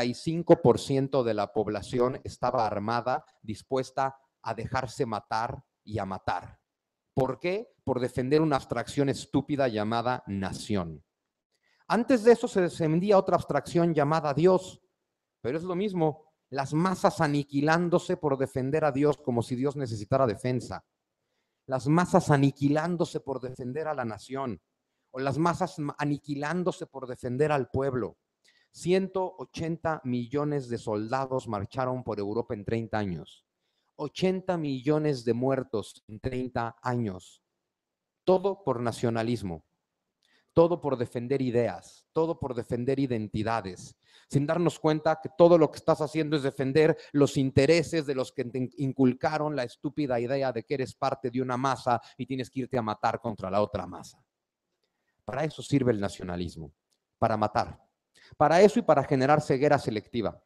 35% de la población estaba armada, dispuesta a dejarse matar y a matar. ¿Por qué? Por defender una abstracción estúpida llamada nación. Antes de eso se defendía otra abstracción llamada Dios, pero es lo mismo, las masas aniquilándose por defender a Dios como si Dios necesitara defensa, las masas aniquilándose por defender a la nación, o las masas aniquilándose por defender al pueblo. 180 millones de soldados marcharon por Europa en 30 años, 80 millones de muertos en 30 años, todo por nacionalismo. Todo por defender ideas, todo por defender identidades, sin darnos cuenta que todo lo que estás haciendo es defender los intereses de los que te inculcaron la estúpida idea de que eres parte de una masa y tienes que irte a matar contra la otra masa. Para eso sirve el nacionalismo, para matar. Para eso y para generar ceguera selectiva,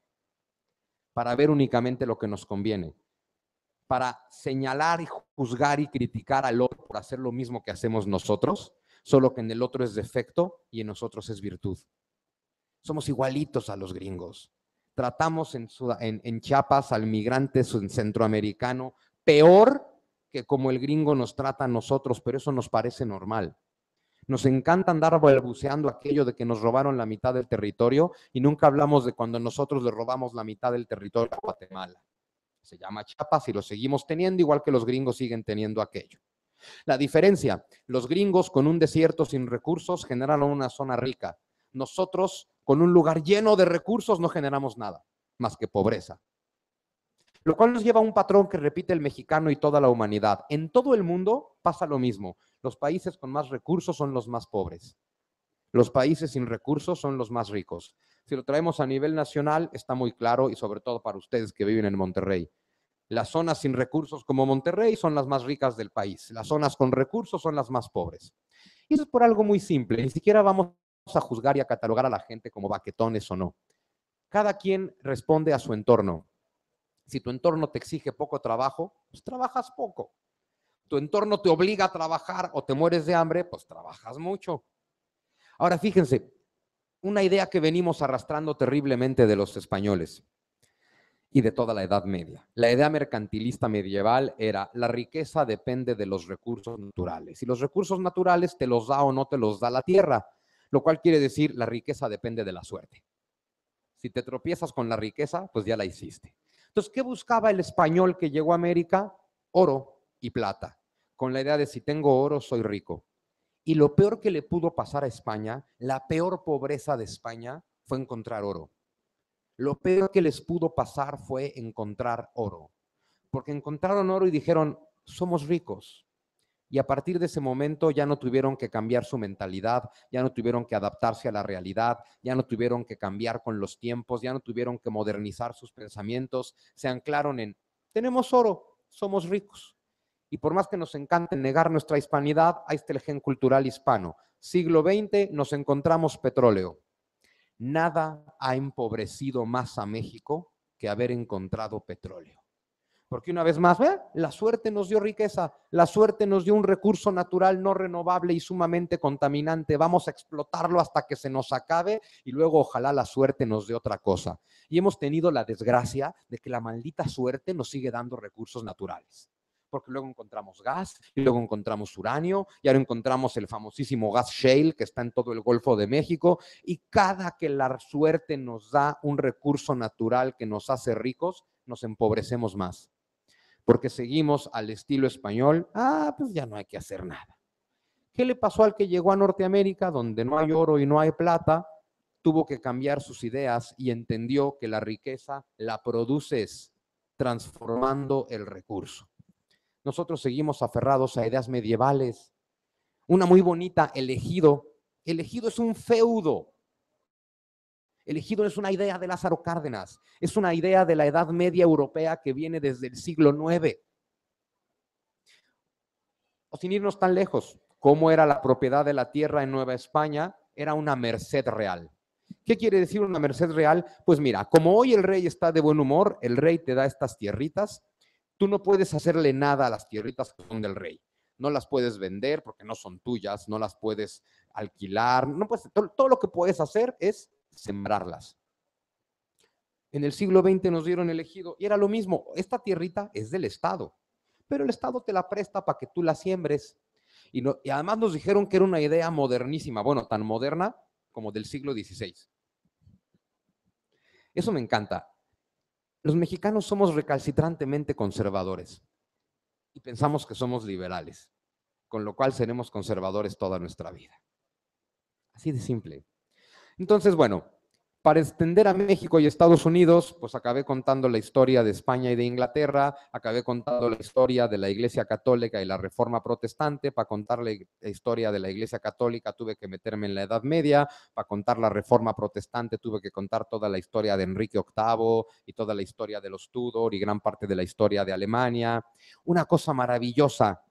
para ver únicamente lo que nos conviene, para señalar y juzgar y criticar al otro por hacer lo mismo que hacemos nosotros, solo que en el otro es defecto y en nosotros es virtud. Somos igualitos a los gringos. Tratamos en Chiapas al migrante centroamericano peor que como el gringo nos trata a nosotros, pero eso nos parece normal. Nos encanta andar balbuceando aquello de que nos robaron la mitad del territorio y nunca hablamos de cuando nosotros le robamos la mitad del territorio a Guatemala. Se llama Chiapas y lo seguimos teniendo, igual que los gringos siguen teniendo aquello. La diferencia, los gringos con un desierto sin recursos generaron una zona rica. Nosotros con un lugar lleno de recursos no generamos nada, más que pobreza. Lo cual nos lleva a un patrón que repite el mexicano y toda la humanidad. En todo el mundo pasa lo mismo. Los países con más recursos son los más pobres. Los países sin recursos son los más ricos. Si lo traemos a nivel nacional, está muy claro, y sobre todo para ustedes que viven en Monterrey. Las zonas sin recursos como Monterrey son las más ricas del país. Las zonas con recursos son las más pobres. Y eso es por algo muy simple. Ni siquiera vamos a juzgar y a catalogar a la gente como baquetones o no. Cada quien responde a su entorno. Si tu entorno te exige poco trabajo, pues trabajas poco. Tu entorno te obliga a trabajar o te mueres de hambre, pues trabajas mucho. Ahora fíjense, una idea que venimos arrastrando terriblemente de los españoles y de toda la Edad Media. La idea mercantilista medieval era: la riqueza depende de los recursos naturales. Y los recursos naturales te los da o no te los da la tierra, lo cual quiere decir la riqueza depende de la suerte. Si te tropiezas con la riqueza, pues ya la hiciste. Entonces, ¿qué buscaba el español que llegó a América? Oro y plata, con la idea de si tengo oro, soy rico. Y lo peor que le pudo pasar a España, la peor pobreza de España, fue encontrar oro. Lo peor que les pudo pasar fue encontrar oro, porque encontraron oro y dijeron, somos ricos. Y a partir de ese momento ya no tuvieron que cambiar su mentalidad, ya no tuvieron que adaptarse a la realidad, ya no tuvieron que cambiar con los tiempos, ya no tuvieron que modernizar sus pensamientos, se anclaron en, tenemos oro, somos ricos. Y por más que nos encante negar nuestra hispanidad, ahí está el gen cultural hispano. Siglo XX, nos encontramos petróleo. Nada ha empobrecido más a México que haber encontrado petróleo. Porque una vez más, la suerte nos dio riqueza, la suerte nos dio un recurso natural no renovable y sumamente contaminante. Vamos a explotarlo hasta que se nos acabe y luego ojalá la suerte nos dé otra cosa. Y hemos tenido la desgracia de que la maldita suerte nos sigue dando recursos naturales. Porque luego encontramos gas, y luego encontramos uranio, y ahora encontramos el famosísimo gas shale que está en todo el Golfo de México, y cada que la suerte nos da un recurso natural que nos hace ricos, nos empobrecemos más. Porque seguimos al estilo español, pues ya no hay que hacer nada. ¿Qué le pasó al que llegó a Norteamérica, donde no hay oro y no hay plata? Tuvo que cambiar sus ideas y entendió que la riqueza la produces transformando el recurso. Nosotros seguimos aferrados a ideas medievales. Una muy bonita, el ejido. El ejido es un feudo. El ejido es una idea de Lázaro Cárdenas, es una idea de la Edad Media europea que viene desde el siglo IX. O sin irnos tan lejos, ¿cómo era la propiedad de la tierra en Nueva España? Era una merced real. ¿Qué quiere decir una merced real? Pues mira, como hoy el rey está de buen humor, el rey te da estas tierritas, tú no puedes hacerle nada a las tierritas que son del rey. No las puedes vender porque no son tuyas, no las puedes alquilar, no puedes, todo lo que puedes hacer es sembrarlas. En el siglo XX nos dieron el ejido y era lo mismo, esta tierrita es del Estado, pero el Estado te la presta para que tú la siembres. Y además nos dijeron que era una idea modernísima, bueno, tan moderna como del siglo XVI. Eso me encanta. Los mexicanos somos recalcitrantemente conservadores y pensamos que somos liberales, con lo cual seremos conservadores toda nuestra vida. Así de simple. Entonces, bueno, para extender a México y Estados Unidos, pues acabé contando la historia de España y de Inglaterra, acabé contando la historia de la Iglesia Católica y la Reforma Protestante. Para contar la historia de la Iglesia Católica tuve que meterme en la Edad Media, para contar la Reforma Protestante tuve que contar toda la historia de Enrique VIII y toda la historia de los Tudor y gran parte de la historia de Alemania. Una cosa maravillosa.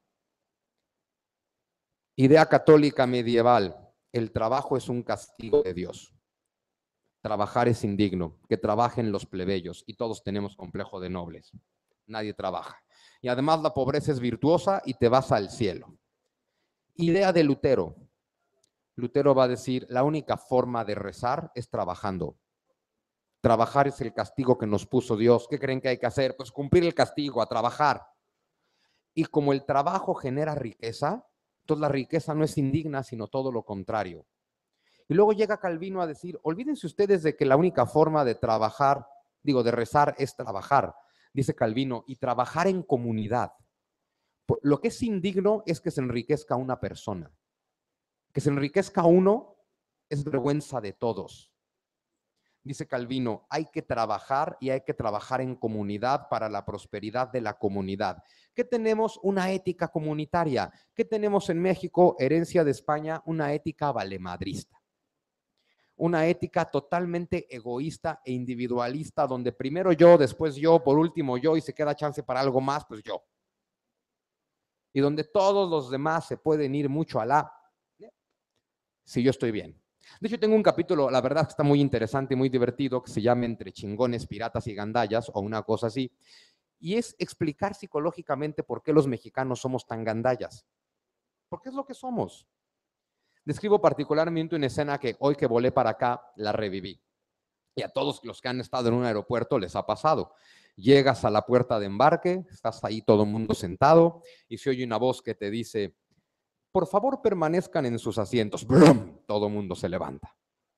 Idea católica medieval, el trabajo es un castigo de Dios. Trabajar es indigno, que trabajen los plebeyos y todos tenemos complejo de nobles. Nadie trabaja. Y además la pobreza es virtuosa y te vas al cielo. Idea de Lutero. Lutero va a decir, la única forma de rezar es trabajando. Trabajar es el castigo que nos puso Dios. ¿Qué creen que hay que hacer? Pues cumplir el castigo, a trabajar. Y como el trabajo genera riqueza, entonces la riqueza no es indigna, sino todo lo contrario. Y luego llega Calvino a decir, olvídense ustedes de que la única forma de trabajar, de rezar es trabajar. Dice Calvino, y trabajar en comunidad. Lo que es indigno es que se enriquezca una persona. Que se enriquezca uno es vergüenza de todos. Dice Calvino, hay que trabajar y hay que trabajar en comunidad para la prosperidad de la comunidad. ¿Qué tenemos? Una ética comunitaria. ¿Qué tenemos en México? Herencia de España, una ética valemadrista. Una ética totalmente egoísta e individualista, donde primero yo, después yo, por último yo, y se queda chance para algo más, pues yo. Y donde todos los demás se pueden ir mucho a la... si yo estoy bien. De hecho, tengo un capítulo, la verdad que está muy interesante y muy divertido, que se llama Entre chingones, piratas y gandallas, o una cosa así, y es explicar psicológicamente por qué los mexicanos somos tan gandallas. Porque es lo que somos. Describo particularmente una escena que hoy que volé para acá, la reviví. Y a todos los que han estado en un aeropuerto les ha pasado. Llegas a la puerta de embarque, estás ahí todo el mundo sentado, y se oye una voz que te dice, por favor permanezcan en sus asientos. ¡Brum! Todo el mundo se levanta.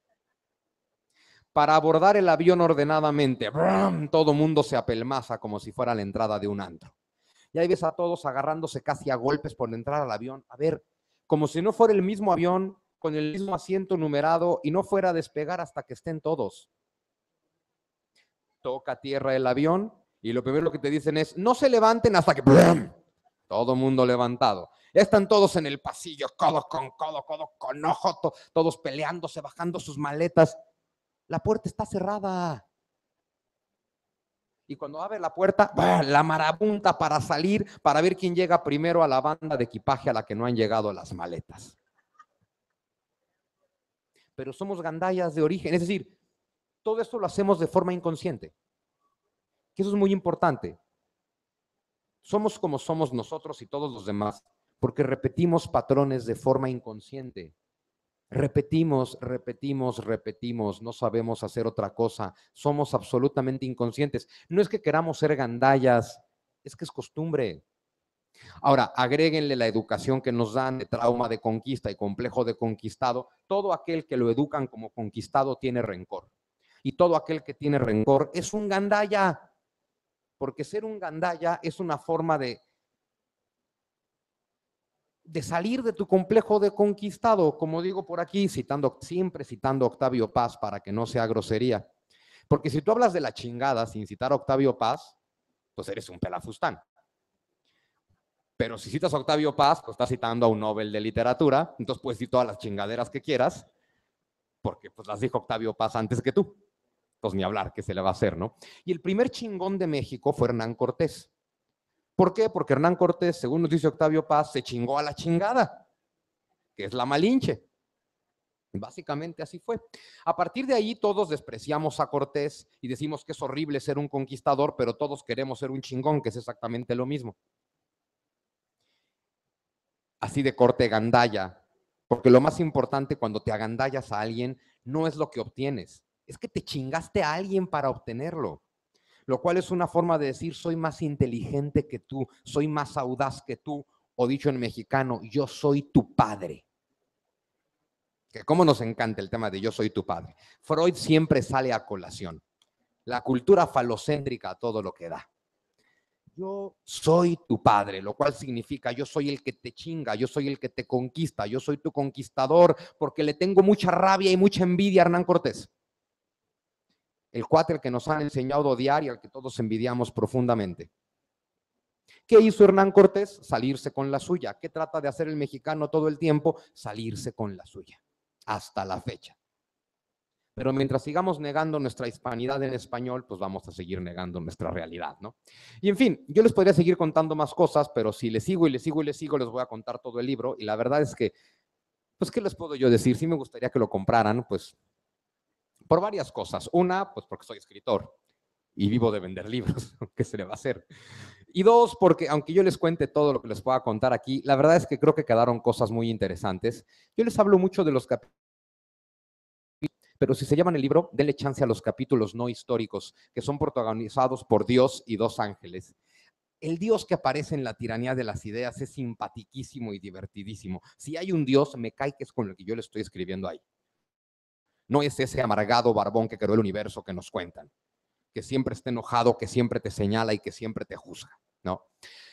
Para abordar el avión ordenadamente, ¡brum! Todo el mundo se apelmaza como si fuera la entrada de un antro. Y ahí ves a todos agarrándose casi a golpes por entrar al avión. A ver, como si no fuera el mismo avión, con el mismo asiento numerado y no fuera a despegar hasta que estén todos. Toca tierra el avión y lo primero que te dicen es, no se levanten hasta que... ¡brum! Todo mundo levantado. Ya están todos en el pasillo, codo con ojo, todos peleándose, bajando sus maletas. La puerta está cerrada. Y cuando abre la puerta, la marabunta para salir, para ver quién llega primero a la banda de equipaje a la que no han llegado las maletas. Pero somos gandallas de origen, es decir, todo esto lo hacemos de forma inconsciente. Que eso es muy importante. Somos como somos nosotros y todos los demás, porque repetimos patrones de forma inconsciente. Repetimos, repetimos, repetimos, no sabemos hacer otra cosa, somos absolutamente inconscientes. No es que queramos ser gandallas, es que es costumbre. Ahora, agréguenle la educación que nos dan de trauma de conquista y complejo de conquistado. Todo aquel que lo educan como conquistado tiene rencor. Y todo aquel que tiene rencor es un gandalla, porque ser un gandalla es una forma de salir de tu complejo de conquistado, como digo por aquí, siempre citando a Octavio Paz para que no sea grosería. Porque si tú hablas de la chingada sin citar a Octavio Paz, pues eres un pelafustán. Pero si citas a Octavio Paz, pues estás citando a un Nobel de literatura, entonces puedes decir todas las chingaderas que quieras, porque pues las dijo Octavio Paz antes que tú. Pues ni hablar, ¿qué se le va a hacer, no? Y el primer chingón de México fue Hernán Cortés. ¿Por qué? Porque Hernán Cortés, según nos dice Octavio Paz, se chingó a la chingada, que es la Malinche. Básicamente así fue. A partir de ahí todos despreciamos a Cortés y decimos que es horrible ser un conquistador, pero todos queremos ser un chingón, que es exactamente lo mismo. Así de corte gandalla, porque lo más importante cuando te agandallas a alguien no es lo que obtienes, es que te chingaste a alguien para obtenerlo, lo cual es una forma de decir soy más inteligente que tú, soy más audaz que tú, o dicho en mexicano, yo soy tu padre. Que cómo nos encanta el tema de yo soy tu padre. Freud siempre sale a colación. La cultura falocéntrica a todo lo que da. Yo soy tu padre, lo cual significa yo soy el que te chinga, yo soy el que te conquista, yo soy tu conquistador, porque le tengo mucha rabia y mucha envidia a Hernán Cortés. El cuate al que nos han enseñado a odiar y al que todos envidiamos profundamente. ¿Qué hizo Hernán Cortés? Salirse con la suya. ¿Qué trata de hacer el mexicano todo el tiempo? Salirse con la suya, hasta la fecha. Pero mientras sigamos negando nuestra hispanidad en español, pues vamos a seguir negando nuestra realidad, ¿no? Y en fin, yo les podría seguir contando más cosas, pero si les sigo y les sigo y les sigo, les voy a contar todo el libro. Y la verdad es que, pues, ¿qué les puedo yo decir? Sí me gustaría que lo compraran, pues, por varias cosas. Una, pues porque soy escritor y vivo de vender libros, ¿qué se le va a hacer? Y dos, porque aunque yo les cuente todo lo que les pueda contar aquí, la verdad es que creo que quedaron cosas muy interesantes. Yo les hablo mucho de los capítulos, pero si se llaman el libro, denle chance a los capítulos no históricos, que son protagonizados por Dios y dos ángeles. El Dios que aparece en La tiranía de las ideas es simpatiquísimo y divertidísimo. Si hay un Dios, me cae que es con el que yo le estoy escribiendo ahí. No es ese amargado barbón que creó el universo que nos cuentan, que siempre está enojado, que siempre te señala y que siempre te juzga, ¿no?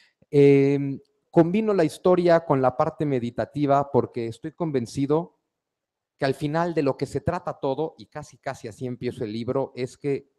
Combino la historia con la parte meditativa porque estoy convencido que al final de lo que se trata todo, y casi así empiezo el libro, es que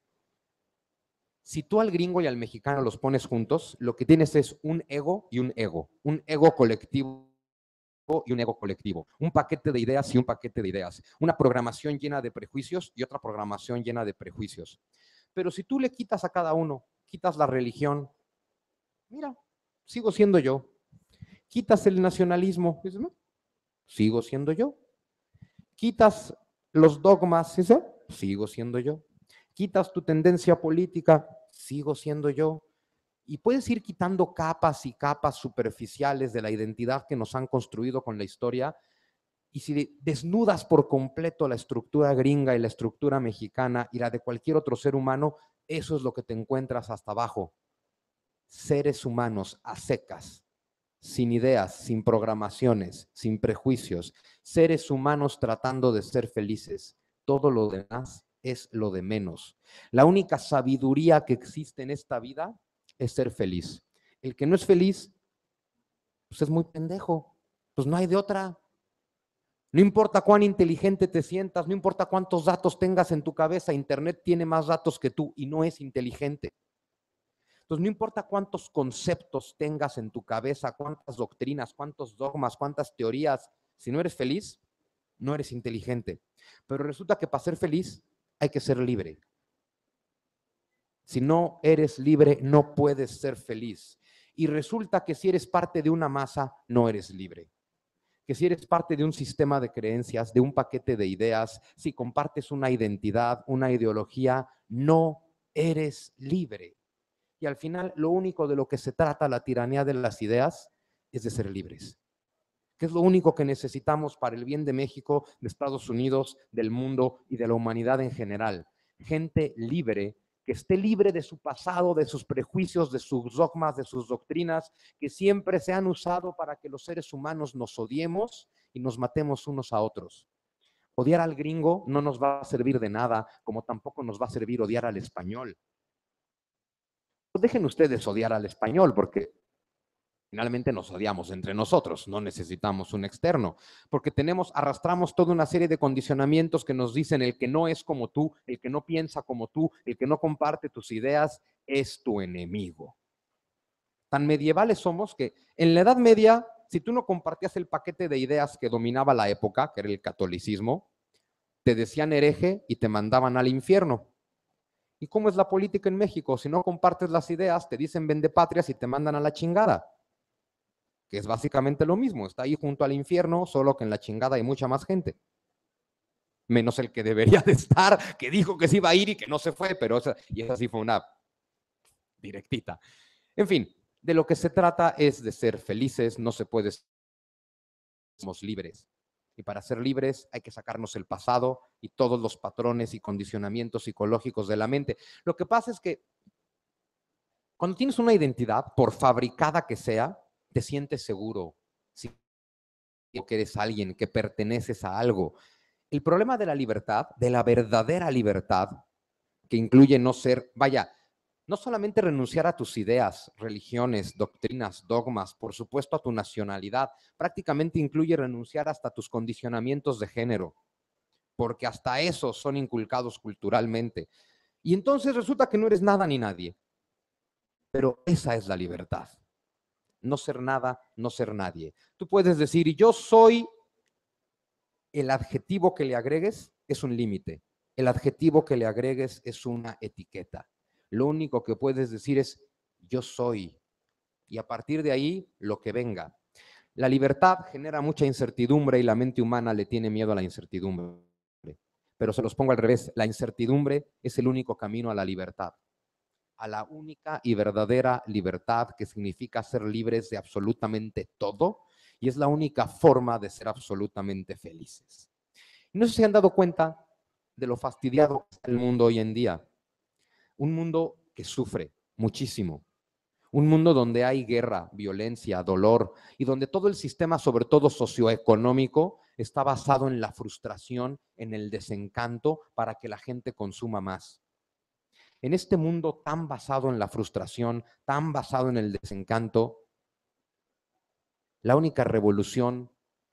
si tú al gringo y al mexicano los pones juntos, lo que tienes es un ego y un ego colectivo y un ego colectivo, un paquete de ideas y un paquete de ideas, una programación llena de prejuicios y otra programación llena de prejuicios. Pero si tú le quitas a cada uno, quitas la religión, mira, sigo siendo yo. Quitas el nacionalismo, dices, no, sigo siendo yo. Quitas los dogmas, ¿sí? Sigo siendo yo. Quitas tu tendencia política, sigo siendo yo. Y puedes ir quitando capas y capas superficiales de la identidad que nos han construido con la historia. Y si desnudas por completo la estructura gringa y la estructura mexicana y la de cualquier otro ser humano, eso es lo que te encuentras hasta abajo. Seres humanos a secas, sin ideas, sin programaciones, sin prejuicios, seres humanos tratando de ser felices. Todo lo demás es lo de menos. La única sabiduría que existe en esta vida es ser feliz. El que no es feliz, pues es muy pendejo, pues no hay de otra. No importa cuán inteligente te sientas, no importa cuántos datos tengas en tu cabeza, Internet tiene más datos que tú y no es inteligente. Entonces, no importa cuántos conceptos tengas en tu cabeza, cuántas doctrinas, cuántos dogmas, cuántas teorías, si no eres feliz, no eres inteligente. Pero resulta que para ser feliz hay que ser libre. Si no eres libre, no puedes ser feliz. Y resulta que si eres parte de una masa, no eres libre. Que si eres parte de un sistema de creencias, de un paquete de ideas, si compartes una identidad, una ideología, no eres libre. Y al final, lo único de lo que se trata la tiranía de las ideas es de ser libres, que es lo único que necesitamos para el bien de México, de Estados Unidos, del mundo y de la humanidad en general. Gente libre, que esté libre de su pasado, de sus prejuicios, de sus dogmas, de sus doctrinas, que siempre se han usado para que los seres humanos nos odiemos y nos matemos unos a otros. Odiar al gringo no nos va a servir de nada, como tampoco nos va a servir odiar al español. Dejen ustedes odiar al español, porque finalmente nos odiamos entre nosotros, no necesitamos un externo, porque arrastramos toda una serie de condicionamientos que nos dicen el que no es como tú, el que no piensa como tú, el que no comparte tus ideas, es tu enemigo. Tan medievales somos que en la Edad Media, si tú no compartías el paquete de ideas que dominaba la época, que era el catolicismo, te decían hereje y te mandaban al infierno. ¿Y cómo es la política en México? Si no compartes las ideas, te dicen vendepatrias y te mandan a la chingada, que es básicamente lo mismo, está ahí junto al infierno, solo que en la chingada hay mucha más gente. Menos el que debería de estar, que dijo que se iba a ir y que no se fue, pero esa sí fue una directita. En fin, de lo que se trata es de ser felices, no se puede ser somos libres. Y para ser libres hay que sacarnos el pasado y todos los patrones y condicionamientos psicológicos de la mente. Lo que pasa es que cuando tienes una identidad, por fabricada que sea, te sientes seguro, sí, que eres alguien, que perteneces a algo. El problema de la libertad, de la verdadera libertad, que incluye no ser, vaya, no solamente renunciar a tus ideas, religiones, doctrinas, dogmas, por supuesto a tu nacionalidad, prácticamente incluye renunciar hasta tus condicionamientos de género, porque hasta esos son inculcados culturalmente. Y entonces resulta que no eres nada ni nadie. Pero esa es la libertad. No ser nada, no ser nadie. Tú puedes decir, yo soy, el adjetivo que le agregues es un límite. El adjetivo que le agregues es una etiqueta. Lo único que puedes decir es, yo soy. Y a partir de ahí, lo que venga. La libertad genera mucha incertidumbre y la mente humana le tiene miedo a la incertidumbre. Pero se los pongo al revés. La incertidumbre es el único camino a la libertad, a la única y verdadera libertad, que significa ser libres de absolutamente todo, y es la única forma de ser absolutamente felices. Y no sé si han dado cuenta de lo fastidiado que está el mundo hoy en día. Un mundo que sufre muchísimo. Un mundo donde hay guerra, violencia, dolor, y donde todo el sistema, sobre todo socioeconómico, está basado en la frustración, en el desencanto, para que la gente consuma más. En este mundo tan basado en la frustración, tan basado en el desencanto, la única revolución,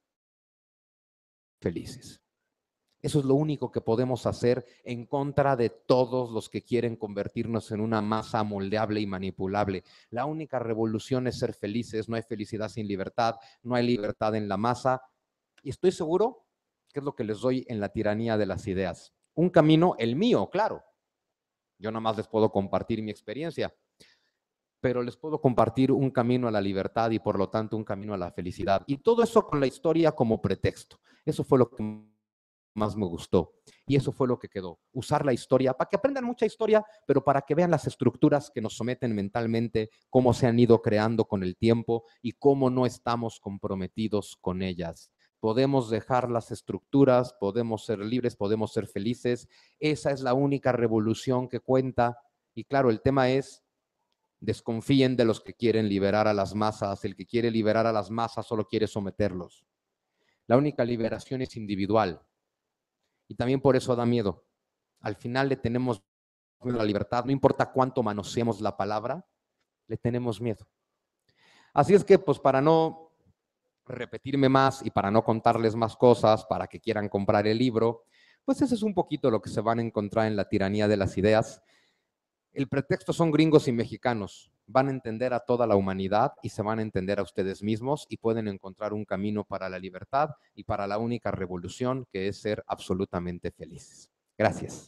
felices. Eso es lo único que podemos hacer en contra de todos los que quieren convertirnos en una masa moldeable y manipulable. La única revolución es ser felices. No hay felicidad sin libertad, no hay libertad en la masa. Y estoy seguro que es lo que les doy en la tiranía de las ideas. Un camino, el mío, claro. Yo nada más les puedo compartir mi experiencia, pero les puedo compartir un camino a la libertad y por lo tanto un camino a la felicidad. Y todo eso con la historia como pretexto. Eso fue lo que más me gustó y eso fue lo que quedó. Usar la historia para que aprendan mucha historia, pero para que vean las estructuras que nos someten mentalmente, cómo se han ido creando con el tiempo y cómo no estamos comprometidos con ellas. Podemos dejar las estructuras, podemos ser libres, podemos ser felices. Esa es la única revolución que cuenta. Y claro, el tema es: desconfíen de los que quieren liberar a las masas. El que quiere liberar a las masas solo quiere someterlos. La única liberación es individual. Y también por eso da miedo. Al final le tenemos miedo a la libertad. No importa cuánto manoseemos la palabra, le tenemos miedo. Así es que, pues, para no repetirme más y para no contarles más cosas, para que quieran comprar el libro, pues ese es un poquito lo que se van a encontrar en la tiranía de las ideas. El pretexto son gringos y mexicanos. Van a entender a toda la humanidad y se van a entender a ustedes mismos y pueden encontrar un camino para la libertad y para la única revolución, que es ser absolutamente felices. Gracias.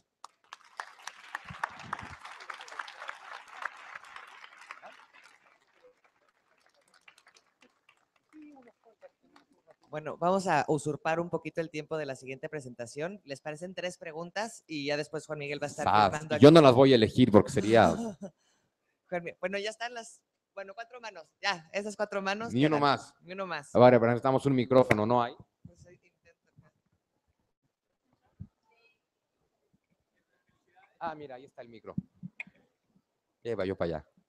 Bueno, vamos a usurpar un poquito el tiempo de la siguiente presentación. ¿Les parecen 3 preguntas? Y ya después Juan Miguel va a estar firmando aquí. Yo no las voy a elegir porque sería Bueno, ya están bueno, 4 manos. Ya, esas 4 manos. Ni uno quedan. más. Ni uno más. Vale, pero necesitamos un micrófono, ¿no hay? Pues intento acá. Ah, mira, ahí está el micro. Lleva yo para allá.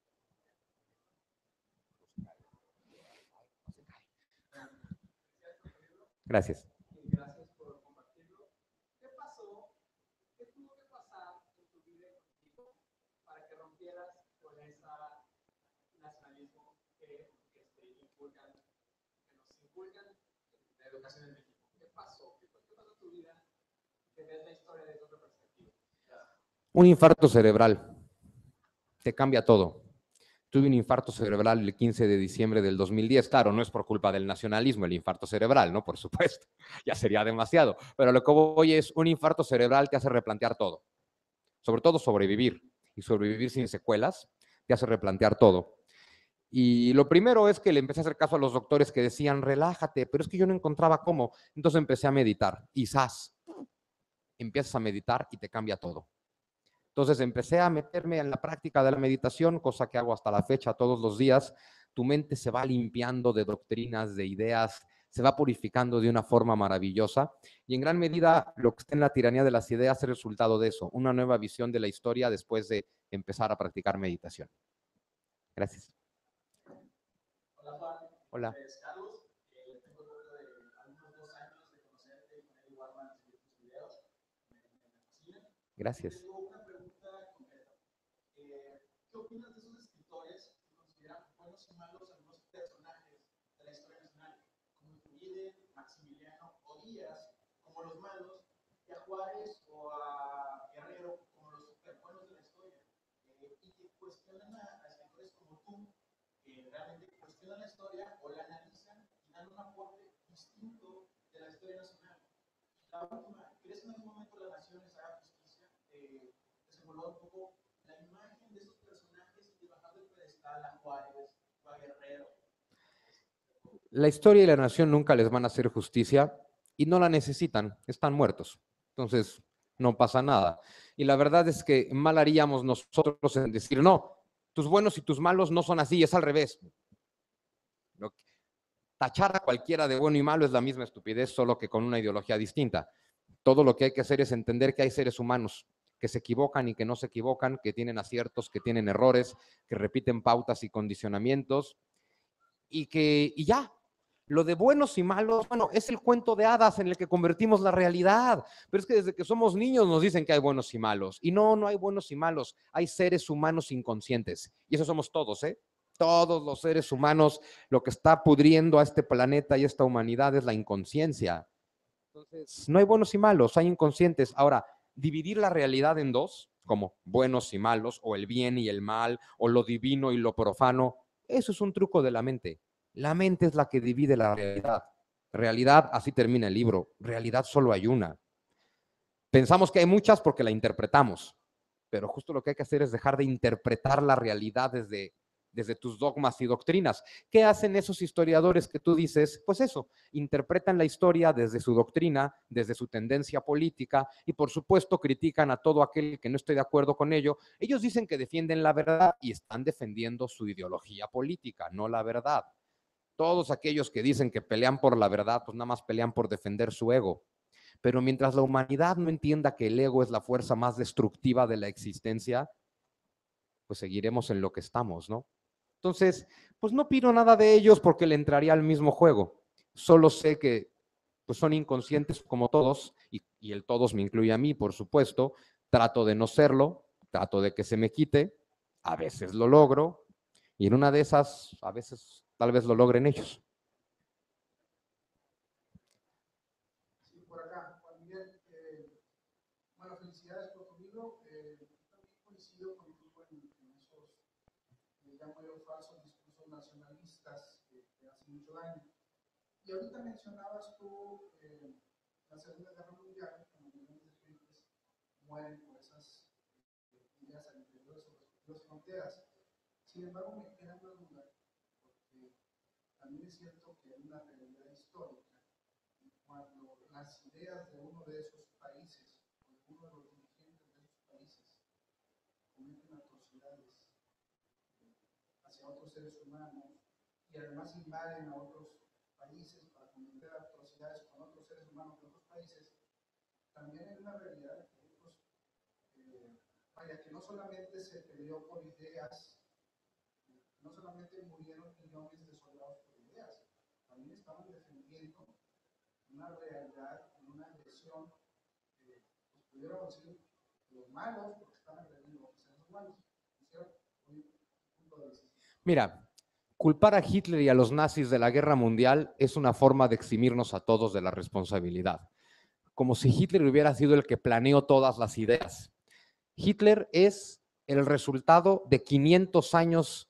Gracias. Gracias por compartirlo. ¿Qué pasó? ¿Qué tuvo que pasar en tu vida contigo para que rompieras con ese nacionalismo que inculcan, que nos inculcan la educación en México? ¿Qué pasó? ¿Qué pasó en tu vida que ves la historia desde otra perspectiva? Un infarto cerebral. Te cambia todo. Tuve un infarto cerebral el 15 de diciembre del 2010. Claro, no es por culpa del nacionalismo el infarto cerebral, ¿no? Por supuesto, ya sería demasiado. Pero lo que voy es, un infarto cerebral te hace replantear todo. Sobre todo sobrevivir. Y sobrevivir sin secuelas te hace replantear todo. Y lo primero es que le empecé a hacer caso a los doctores que decían, relájate, pero es que yo no encontraba cómo. Entonces empecé a meditar. Y ¡zas! Empiezas a meditar y te cambia todo. Entonces empecé a meterme en la práctica de la meditación, cosa que hago hasta la fecha todos los días. Tu mente se va limpiando de doctrinas, de ideas, se va purificando de una forma maravillosa y en gran medida lo que está en la tiranía de las ideas es el resultado de eso, una nueva visión de la historia después de empezar a practicar meditación. Gracias. Hola Juan. Hola. Carlos. Tengo el gusto de algunos 2 años de conocerte y poner igual a seguir tus videos. Me fascinan. Gracias. Tengo una pregunta concreta. ¿Qué opinas de esos escritores que consideran buenos y malos algunos personajes de la historia nacional, como Iturbide, Maximiliano o Díaz, como los malos, y a Juárez o a Guerrero como los superbuenos de la historia? Y que cuestionan a escritores como tú, que realmente cuestionan la historia o la analizan y dan un aporte distinto de la historia nacional. La última, ¿crees que en algún momento la nación les haga justicia? Desenvolver un poco la imagen de esos personajes y bajar del pedestal a Juárez o a Guerrero. La historia y la nación nunca les van a hacer justicia y no la necesitan, están muertos. Entonces, no pasa nada. Y la verdad es que mal haríamos nosotros en decir, no, tus buenos y tus malos no son así, es al revés. Tachar a cualquiera de bueno y malo es la misma estupidez, solo que con una ideología distinta. Todo lo que hay que hacer es entender que hay seres humanos que se equivocan y que no se equivocan, que tienen aciertos, que tienen errores, que repiten pautas y condicionamientos, y ya. Lo de buenos y malos, bueno, es el cuento de hadas en el que convertimos la realidad. Pero es que desde que somos niños nos dicen que hay buenos y malos. Y no, no hay buenos y malos. Hay seres humanos inconscientes. Y eso somos todos, ¿eh? Todos los seres humanos, lo que está pudriendo a este planeta y esta humanidad es la inconsciencia. Entonces, no hay buenos y malos, hay inconscientes. Ahora, dividir la realidad en dos, como buenos y malos, o el bien y el mal, o lo divino y lo profano, eso es un truco de la mente. La mente es la que divide la realidad. Realidad, así termina el libro, realidad solo hay una. Pensamos que hay muchas porque la interpretamos, pero justo lo que hay que hacer es dejar de interpretar la realidad desde tus dogmas y doctrinas. ¿Qué hacen esos historiadores que tú dices? Pues eso, interpretan la historia desde su doctrina, desde su tendencia política y por supuesto critican a todo aquel que no esté de acuerdo con ello. Ellos dicen que defienden la verdad y están defendiendo su ideología política, no la verdad. Todos aquellos que dicen que pelean por la verdad, pues nada más pelean por defender su ego. Pero mientras la humanidad no entienda que el ego es la fuerza más destructiva de la existencia, pues seguiremos en lo que estamos, ¿no? Entonces, pues no pido nada de ellos porque le entraría al mismo juego. Solo sé que pues son inconscientes como todos, y el todos me incluye a mí, por supuesto. Trato de no serlo, trato de que se me quite, a veces lo logro, y en una de esas, a veces tal vez lo logren ellos. Sí, por acá, Juan Miguel. Bueno, felicidades por tu libro. Yo también coincido contigo en esos, llamo yo, falsos discursos nacionalistas que hacen mucho daño. Y ahorita mencionabas tú la Segunda Guerra Mundial, cuando millones de gentes mueren por esas ideas al interior de sus respectivas fronteras. Sin embargo, me queda una duda, porque también es cierto que hay una realidad histórica. Cuando las ideas de uno de esos países, o de uno de los dirigentes de esos países, cometen atrocidades hacia otros seres humanos y además invaden a otros países para cometer atrocidades con otros seres humanos de otros países, también es una realidad que, pues, vaya, que no solamente se peleó por ideas, no solamente murieron millones de soldados por ideas, también estaban defendiendo una realidad, una agresión, pues pudiéramos decir, los malos, porque están agrediendo a los seres humanos. ¿Cierto? Punto de vista. Mira, culpar a Hitler y a los nazis de la guerra mundial es una forma de eximirnos a todos de la responsabilidad. Como si Hitler hubiera sido el que planeó todas las ideas. Hitler es el resultado de 500 años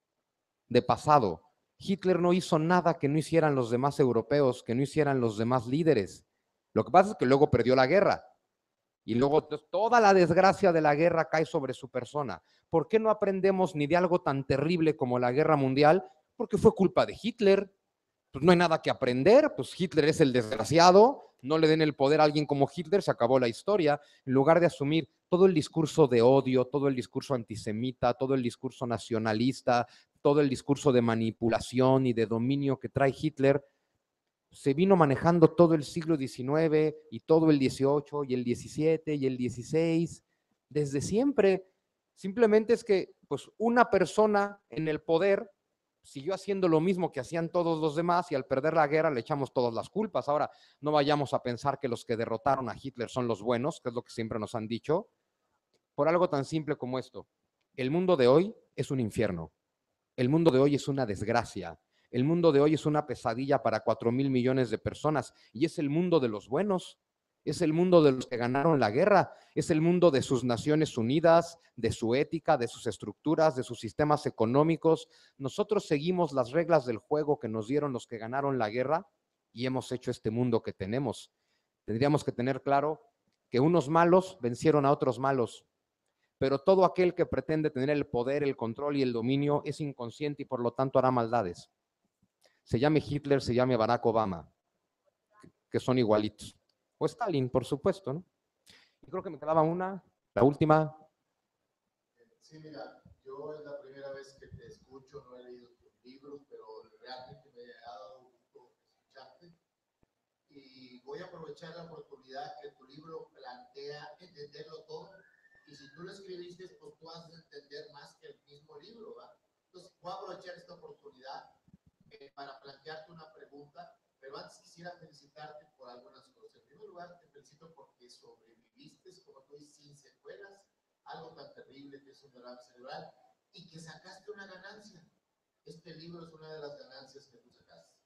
de pasado. Hitler no hizo nada que no hicieran los demás europeos, que no hicieran los demás líderes. Lo que pasa es que luego perdió la guerra. Y luego toda la desgracia de la guerra cae sobre su persona. ¿Por qué no aprendemos ni de algo tan terrible como la guerra mundial? Porque fue culpa de Hitler. Pues no hay nada que aprender, pues Hitler es el desgraciado, no le den el poder a alguien como Hitler, se acabó la historia. En lugar de asumir todo el discurso de odio, todo el discurso antisemita, todo el discurso nacionalista, todo el discurso de manipulación y de dominio que trae Hitler, se vino manejando todo el siglo XIX y todo el XVIII y el XVII y el XVI, desde siempre. Simplemente es que pues, una persona en el poder siguió haciendo lo mismo que hacían todos los demás y al perder la guerra le echamos todas las culpas. Ahora, no vayamos a pensar que los que derrotaron a Hitler son los buenos, que es lo que siempre nos han dicho, por algo tan simple como esto. El mundo de hoy es un infierno. El mundo de hoy es una desgracia. El mundo de hoy es una pesadilla para 4,000 millones de personas y es el mundo de los buenos. Es el mundo de los que ganaron la guerra, es el mundo de sus Naciones Unidas, de su ética, de sus estructuras, de sus sistemas económicos. Nosotros seguimos las reglas del juego que nos dieron los que ganaron la guerra y hemos hecho este mundo que tenemos. Tendríamos que tener claro que unos malos vencieron a otros malos, pero todo aquel que pretende tener el poder, el control y el dominio es inconsciente y por lo tanto hará maldades. Se llame Hitler, se llame Barack Obama, que son igualitos. O Stalin, por supuesto, ¿no? Y creo que me quedaba una, la última. Sí, mira, yo es la primera vez que te escucho, no he leído tus libros, pero realmente me ha dado gusto escucharte. Y voy a aprovechar la oportunidad que tu libro plantea entenderlo todo. Y si tú lo escribiste, pues tú has de entender más que el mismo libro, ¿va? Entonces, voy a aprovechar esta oportunidad para plantearte una pregunta, pero antes quisiera felicitarte por algunas cosas. En primer lugar, te felicito porque sobreviviste, como tú dices, sin secuelas, algo tan terrible que es un derrame cerebral, y que sacaste una ganancia. Este libro es una de las ganancias que tú sacaste.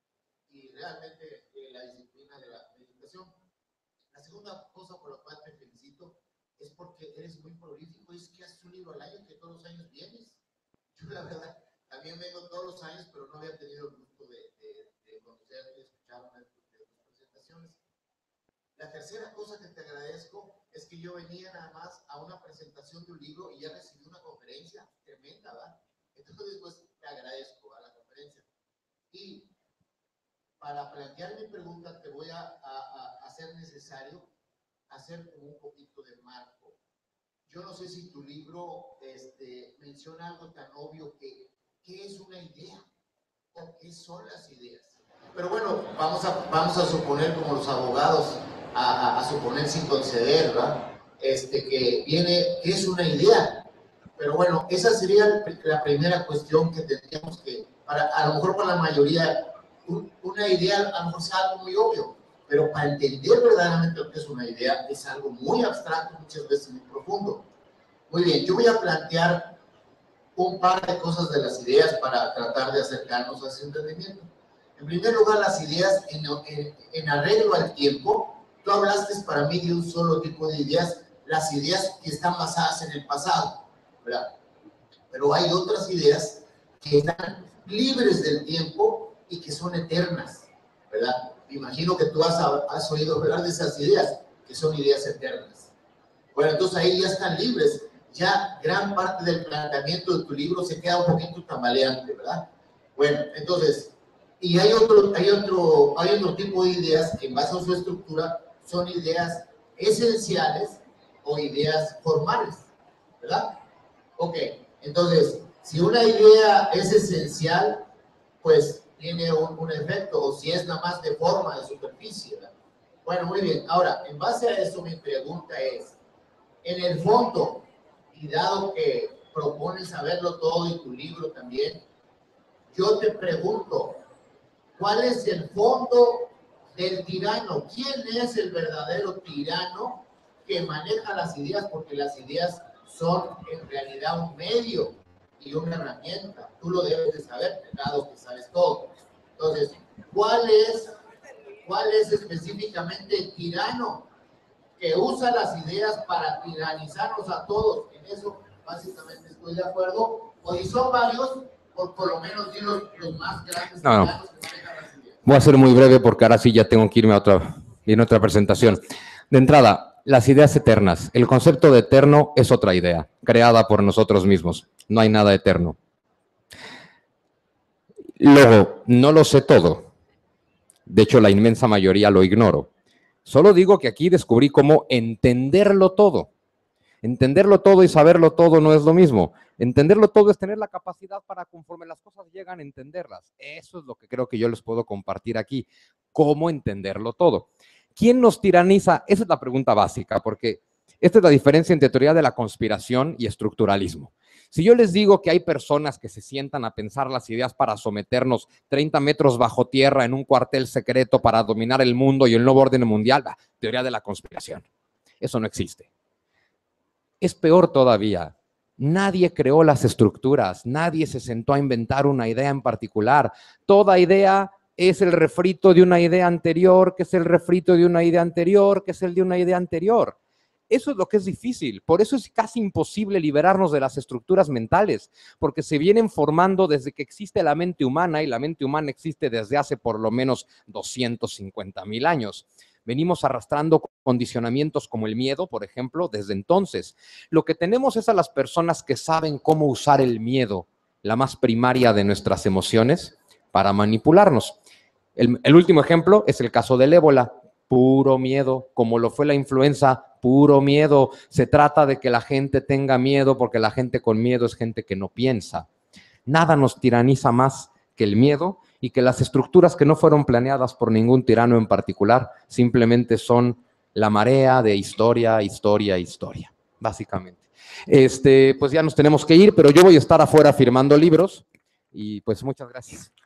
Y realmente la disciplina de la meditación. La segunda cosa por la cual te felicito es porque eres muy prolífico, es que haces un libro al año, que todos los años vienes. Yo la verdad, también vengo todos los años, pero no había tenido el gusto de conocerte y escuchar una de tus presentaciones. La tercera cosa que te agradezco es que yo venía nada más a una presentación de un libro y ya recibí una conferencia tremenda, ¿va? Entonces, pues, te agradezco a la conferencia. Y para plantear mi pregunta, te voy a hacer necesario hacer como un poquito de marco. Yo no sé si tu libro menciona algo tan obvio que ¿qué es una idea? ¿O qué son las ideas? Pero bueno, vamos a suponer como los abogados, a suponer sin conceder, ¿verdad? Que viene, ¿qué es una idea? Pero bueno, esa sería la primera cuestión que tendríamos que, a lo mejor para la mayoría, una idea a lo mejor es algo muy obvio, pero para entender verdaderamente lo que es una idea es algo muy abstracto, muchas veces muy profundo. Muy bien, yo voy a plantear un par de cosas de las ideas para tratar de acercarnos a ese entendimiento. En primer lugar, las ideas en arreglo al tiempo. Tú hablaste para mí de un solo tipo de ideas, las ideas que están basadas en el pasado, ¿verdad? Pero hay otras ideas que están libres del tiempo y que son eternas, ¿verdad? Me imagino que tú has oído hablar de esas ideas, que son ideas eternas. Bueno, entonces ahí ya están libres. Ya gran parte del planteamiento de tu libro se queda un poquito tambaleante, ¿verdad? Bueno, entonces, y hay otro tipo de ideas que en base a su estructura son ideas esenciales o ideas formales, ¿verdad? Ok, entonces, Si una idea es esencial, pues tiene un efecto, o si es nada más de forma, de superficie, ¿verdad? Bueno, muy bien. Ahora, en base a eso, mi pregunta es, en el fondo, y dado que propones saberlo todo y tu libro también, yo te pregunto, ¿cuál es el fondo del tirano? ¿Quién es el verdadero tirano que maneja las ideas? Porque las ideas son en realidad un medio y una herramienta. Tú lo debes de saber, dado que sabes todo. Entonces, ¿cuál es específicamente el tirano que usa las ideas para tiranizarnos a todos? En eso básicamente estoy de acuerdo. O si son varios, por lo menos di los más grandes tiranos que manejan las ideas. Voy a ser muy breve porque ahora sí ya tengo que irme a otra presentación. De entrada, las ideas eternas. El concepto de eterno es otra idea, creada por nosotros mismos. No hay nada eterno. Luego, no lo sé todo. De hecho, la inmensa mayoría lo ignoro. Solo digo que aquí descubrí cómo entenderlo todo. Entenderlo todo y saberlo todo no es lo mismo. Entenderlo todo es tener la capacidad para, conforme las cosas llegan, entenderlas. Eso es lo que creo que yo les puedo compartir aquí. ¿Cómo entenderlo todo? ¿Quién nos tiraniza? Esa es la pregunta básica, porque esta es la diferencia entre teoría de la conspiración y estructuralismo. Si yo les digo que hay personas que se sientan a pensar las ideas para someternos 30 metros bajo tierra en un cuartel secreto para dominar el mundo y el nuevo orden mundial, teoría de la conspiración. Eso no existe. Es peor todavía. Nadie creó las estructuras, nadie se sentó a inventar una idea en particular. Toda idea es el refrito de una idea anterior, que es el refrito de una idea anterior, que es el de una idea anterior. Eso es lo que es difícil. Por eso es casi imposible liberarnos de las estructuras mentales, porque se vienen formando desde que existe la mente humana, y la mente humana existe desde hace por lo menos 250,000 años. Venimos arrastrando condicionamientos como el miedo, por ejemplo, desde entonces. Lo que tenemos es a las personas que saben cómo usar el miedo, la más primaria de nuestras emociones, para manipularnos. El último ejemplo es el caso del ébola. Puro miedo, como lo fue la influenza, puro miedo. Se trata de que la gente tenga miedo, porque la gente con miedo es gente que no piensa. Nada nos tiraniza más que el miedo, y que las estructuras que no fueron planeadas por ningún tirano en particular, simplemente son la marea de historia, básicamente. Pues ya nos tenemos que ir, pero yo voy a estar afuera firmando libros, y pues muchas gracias.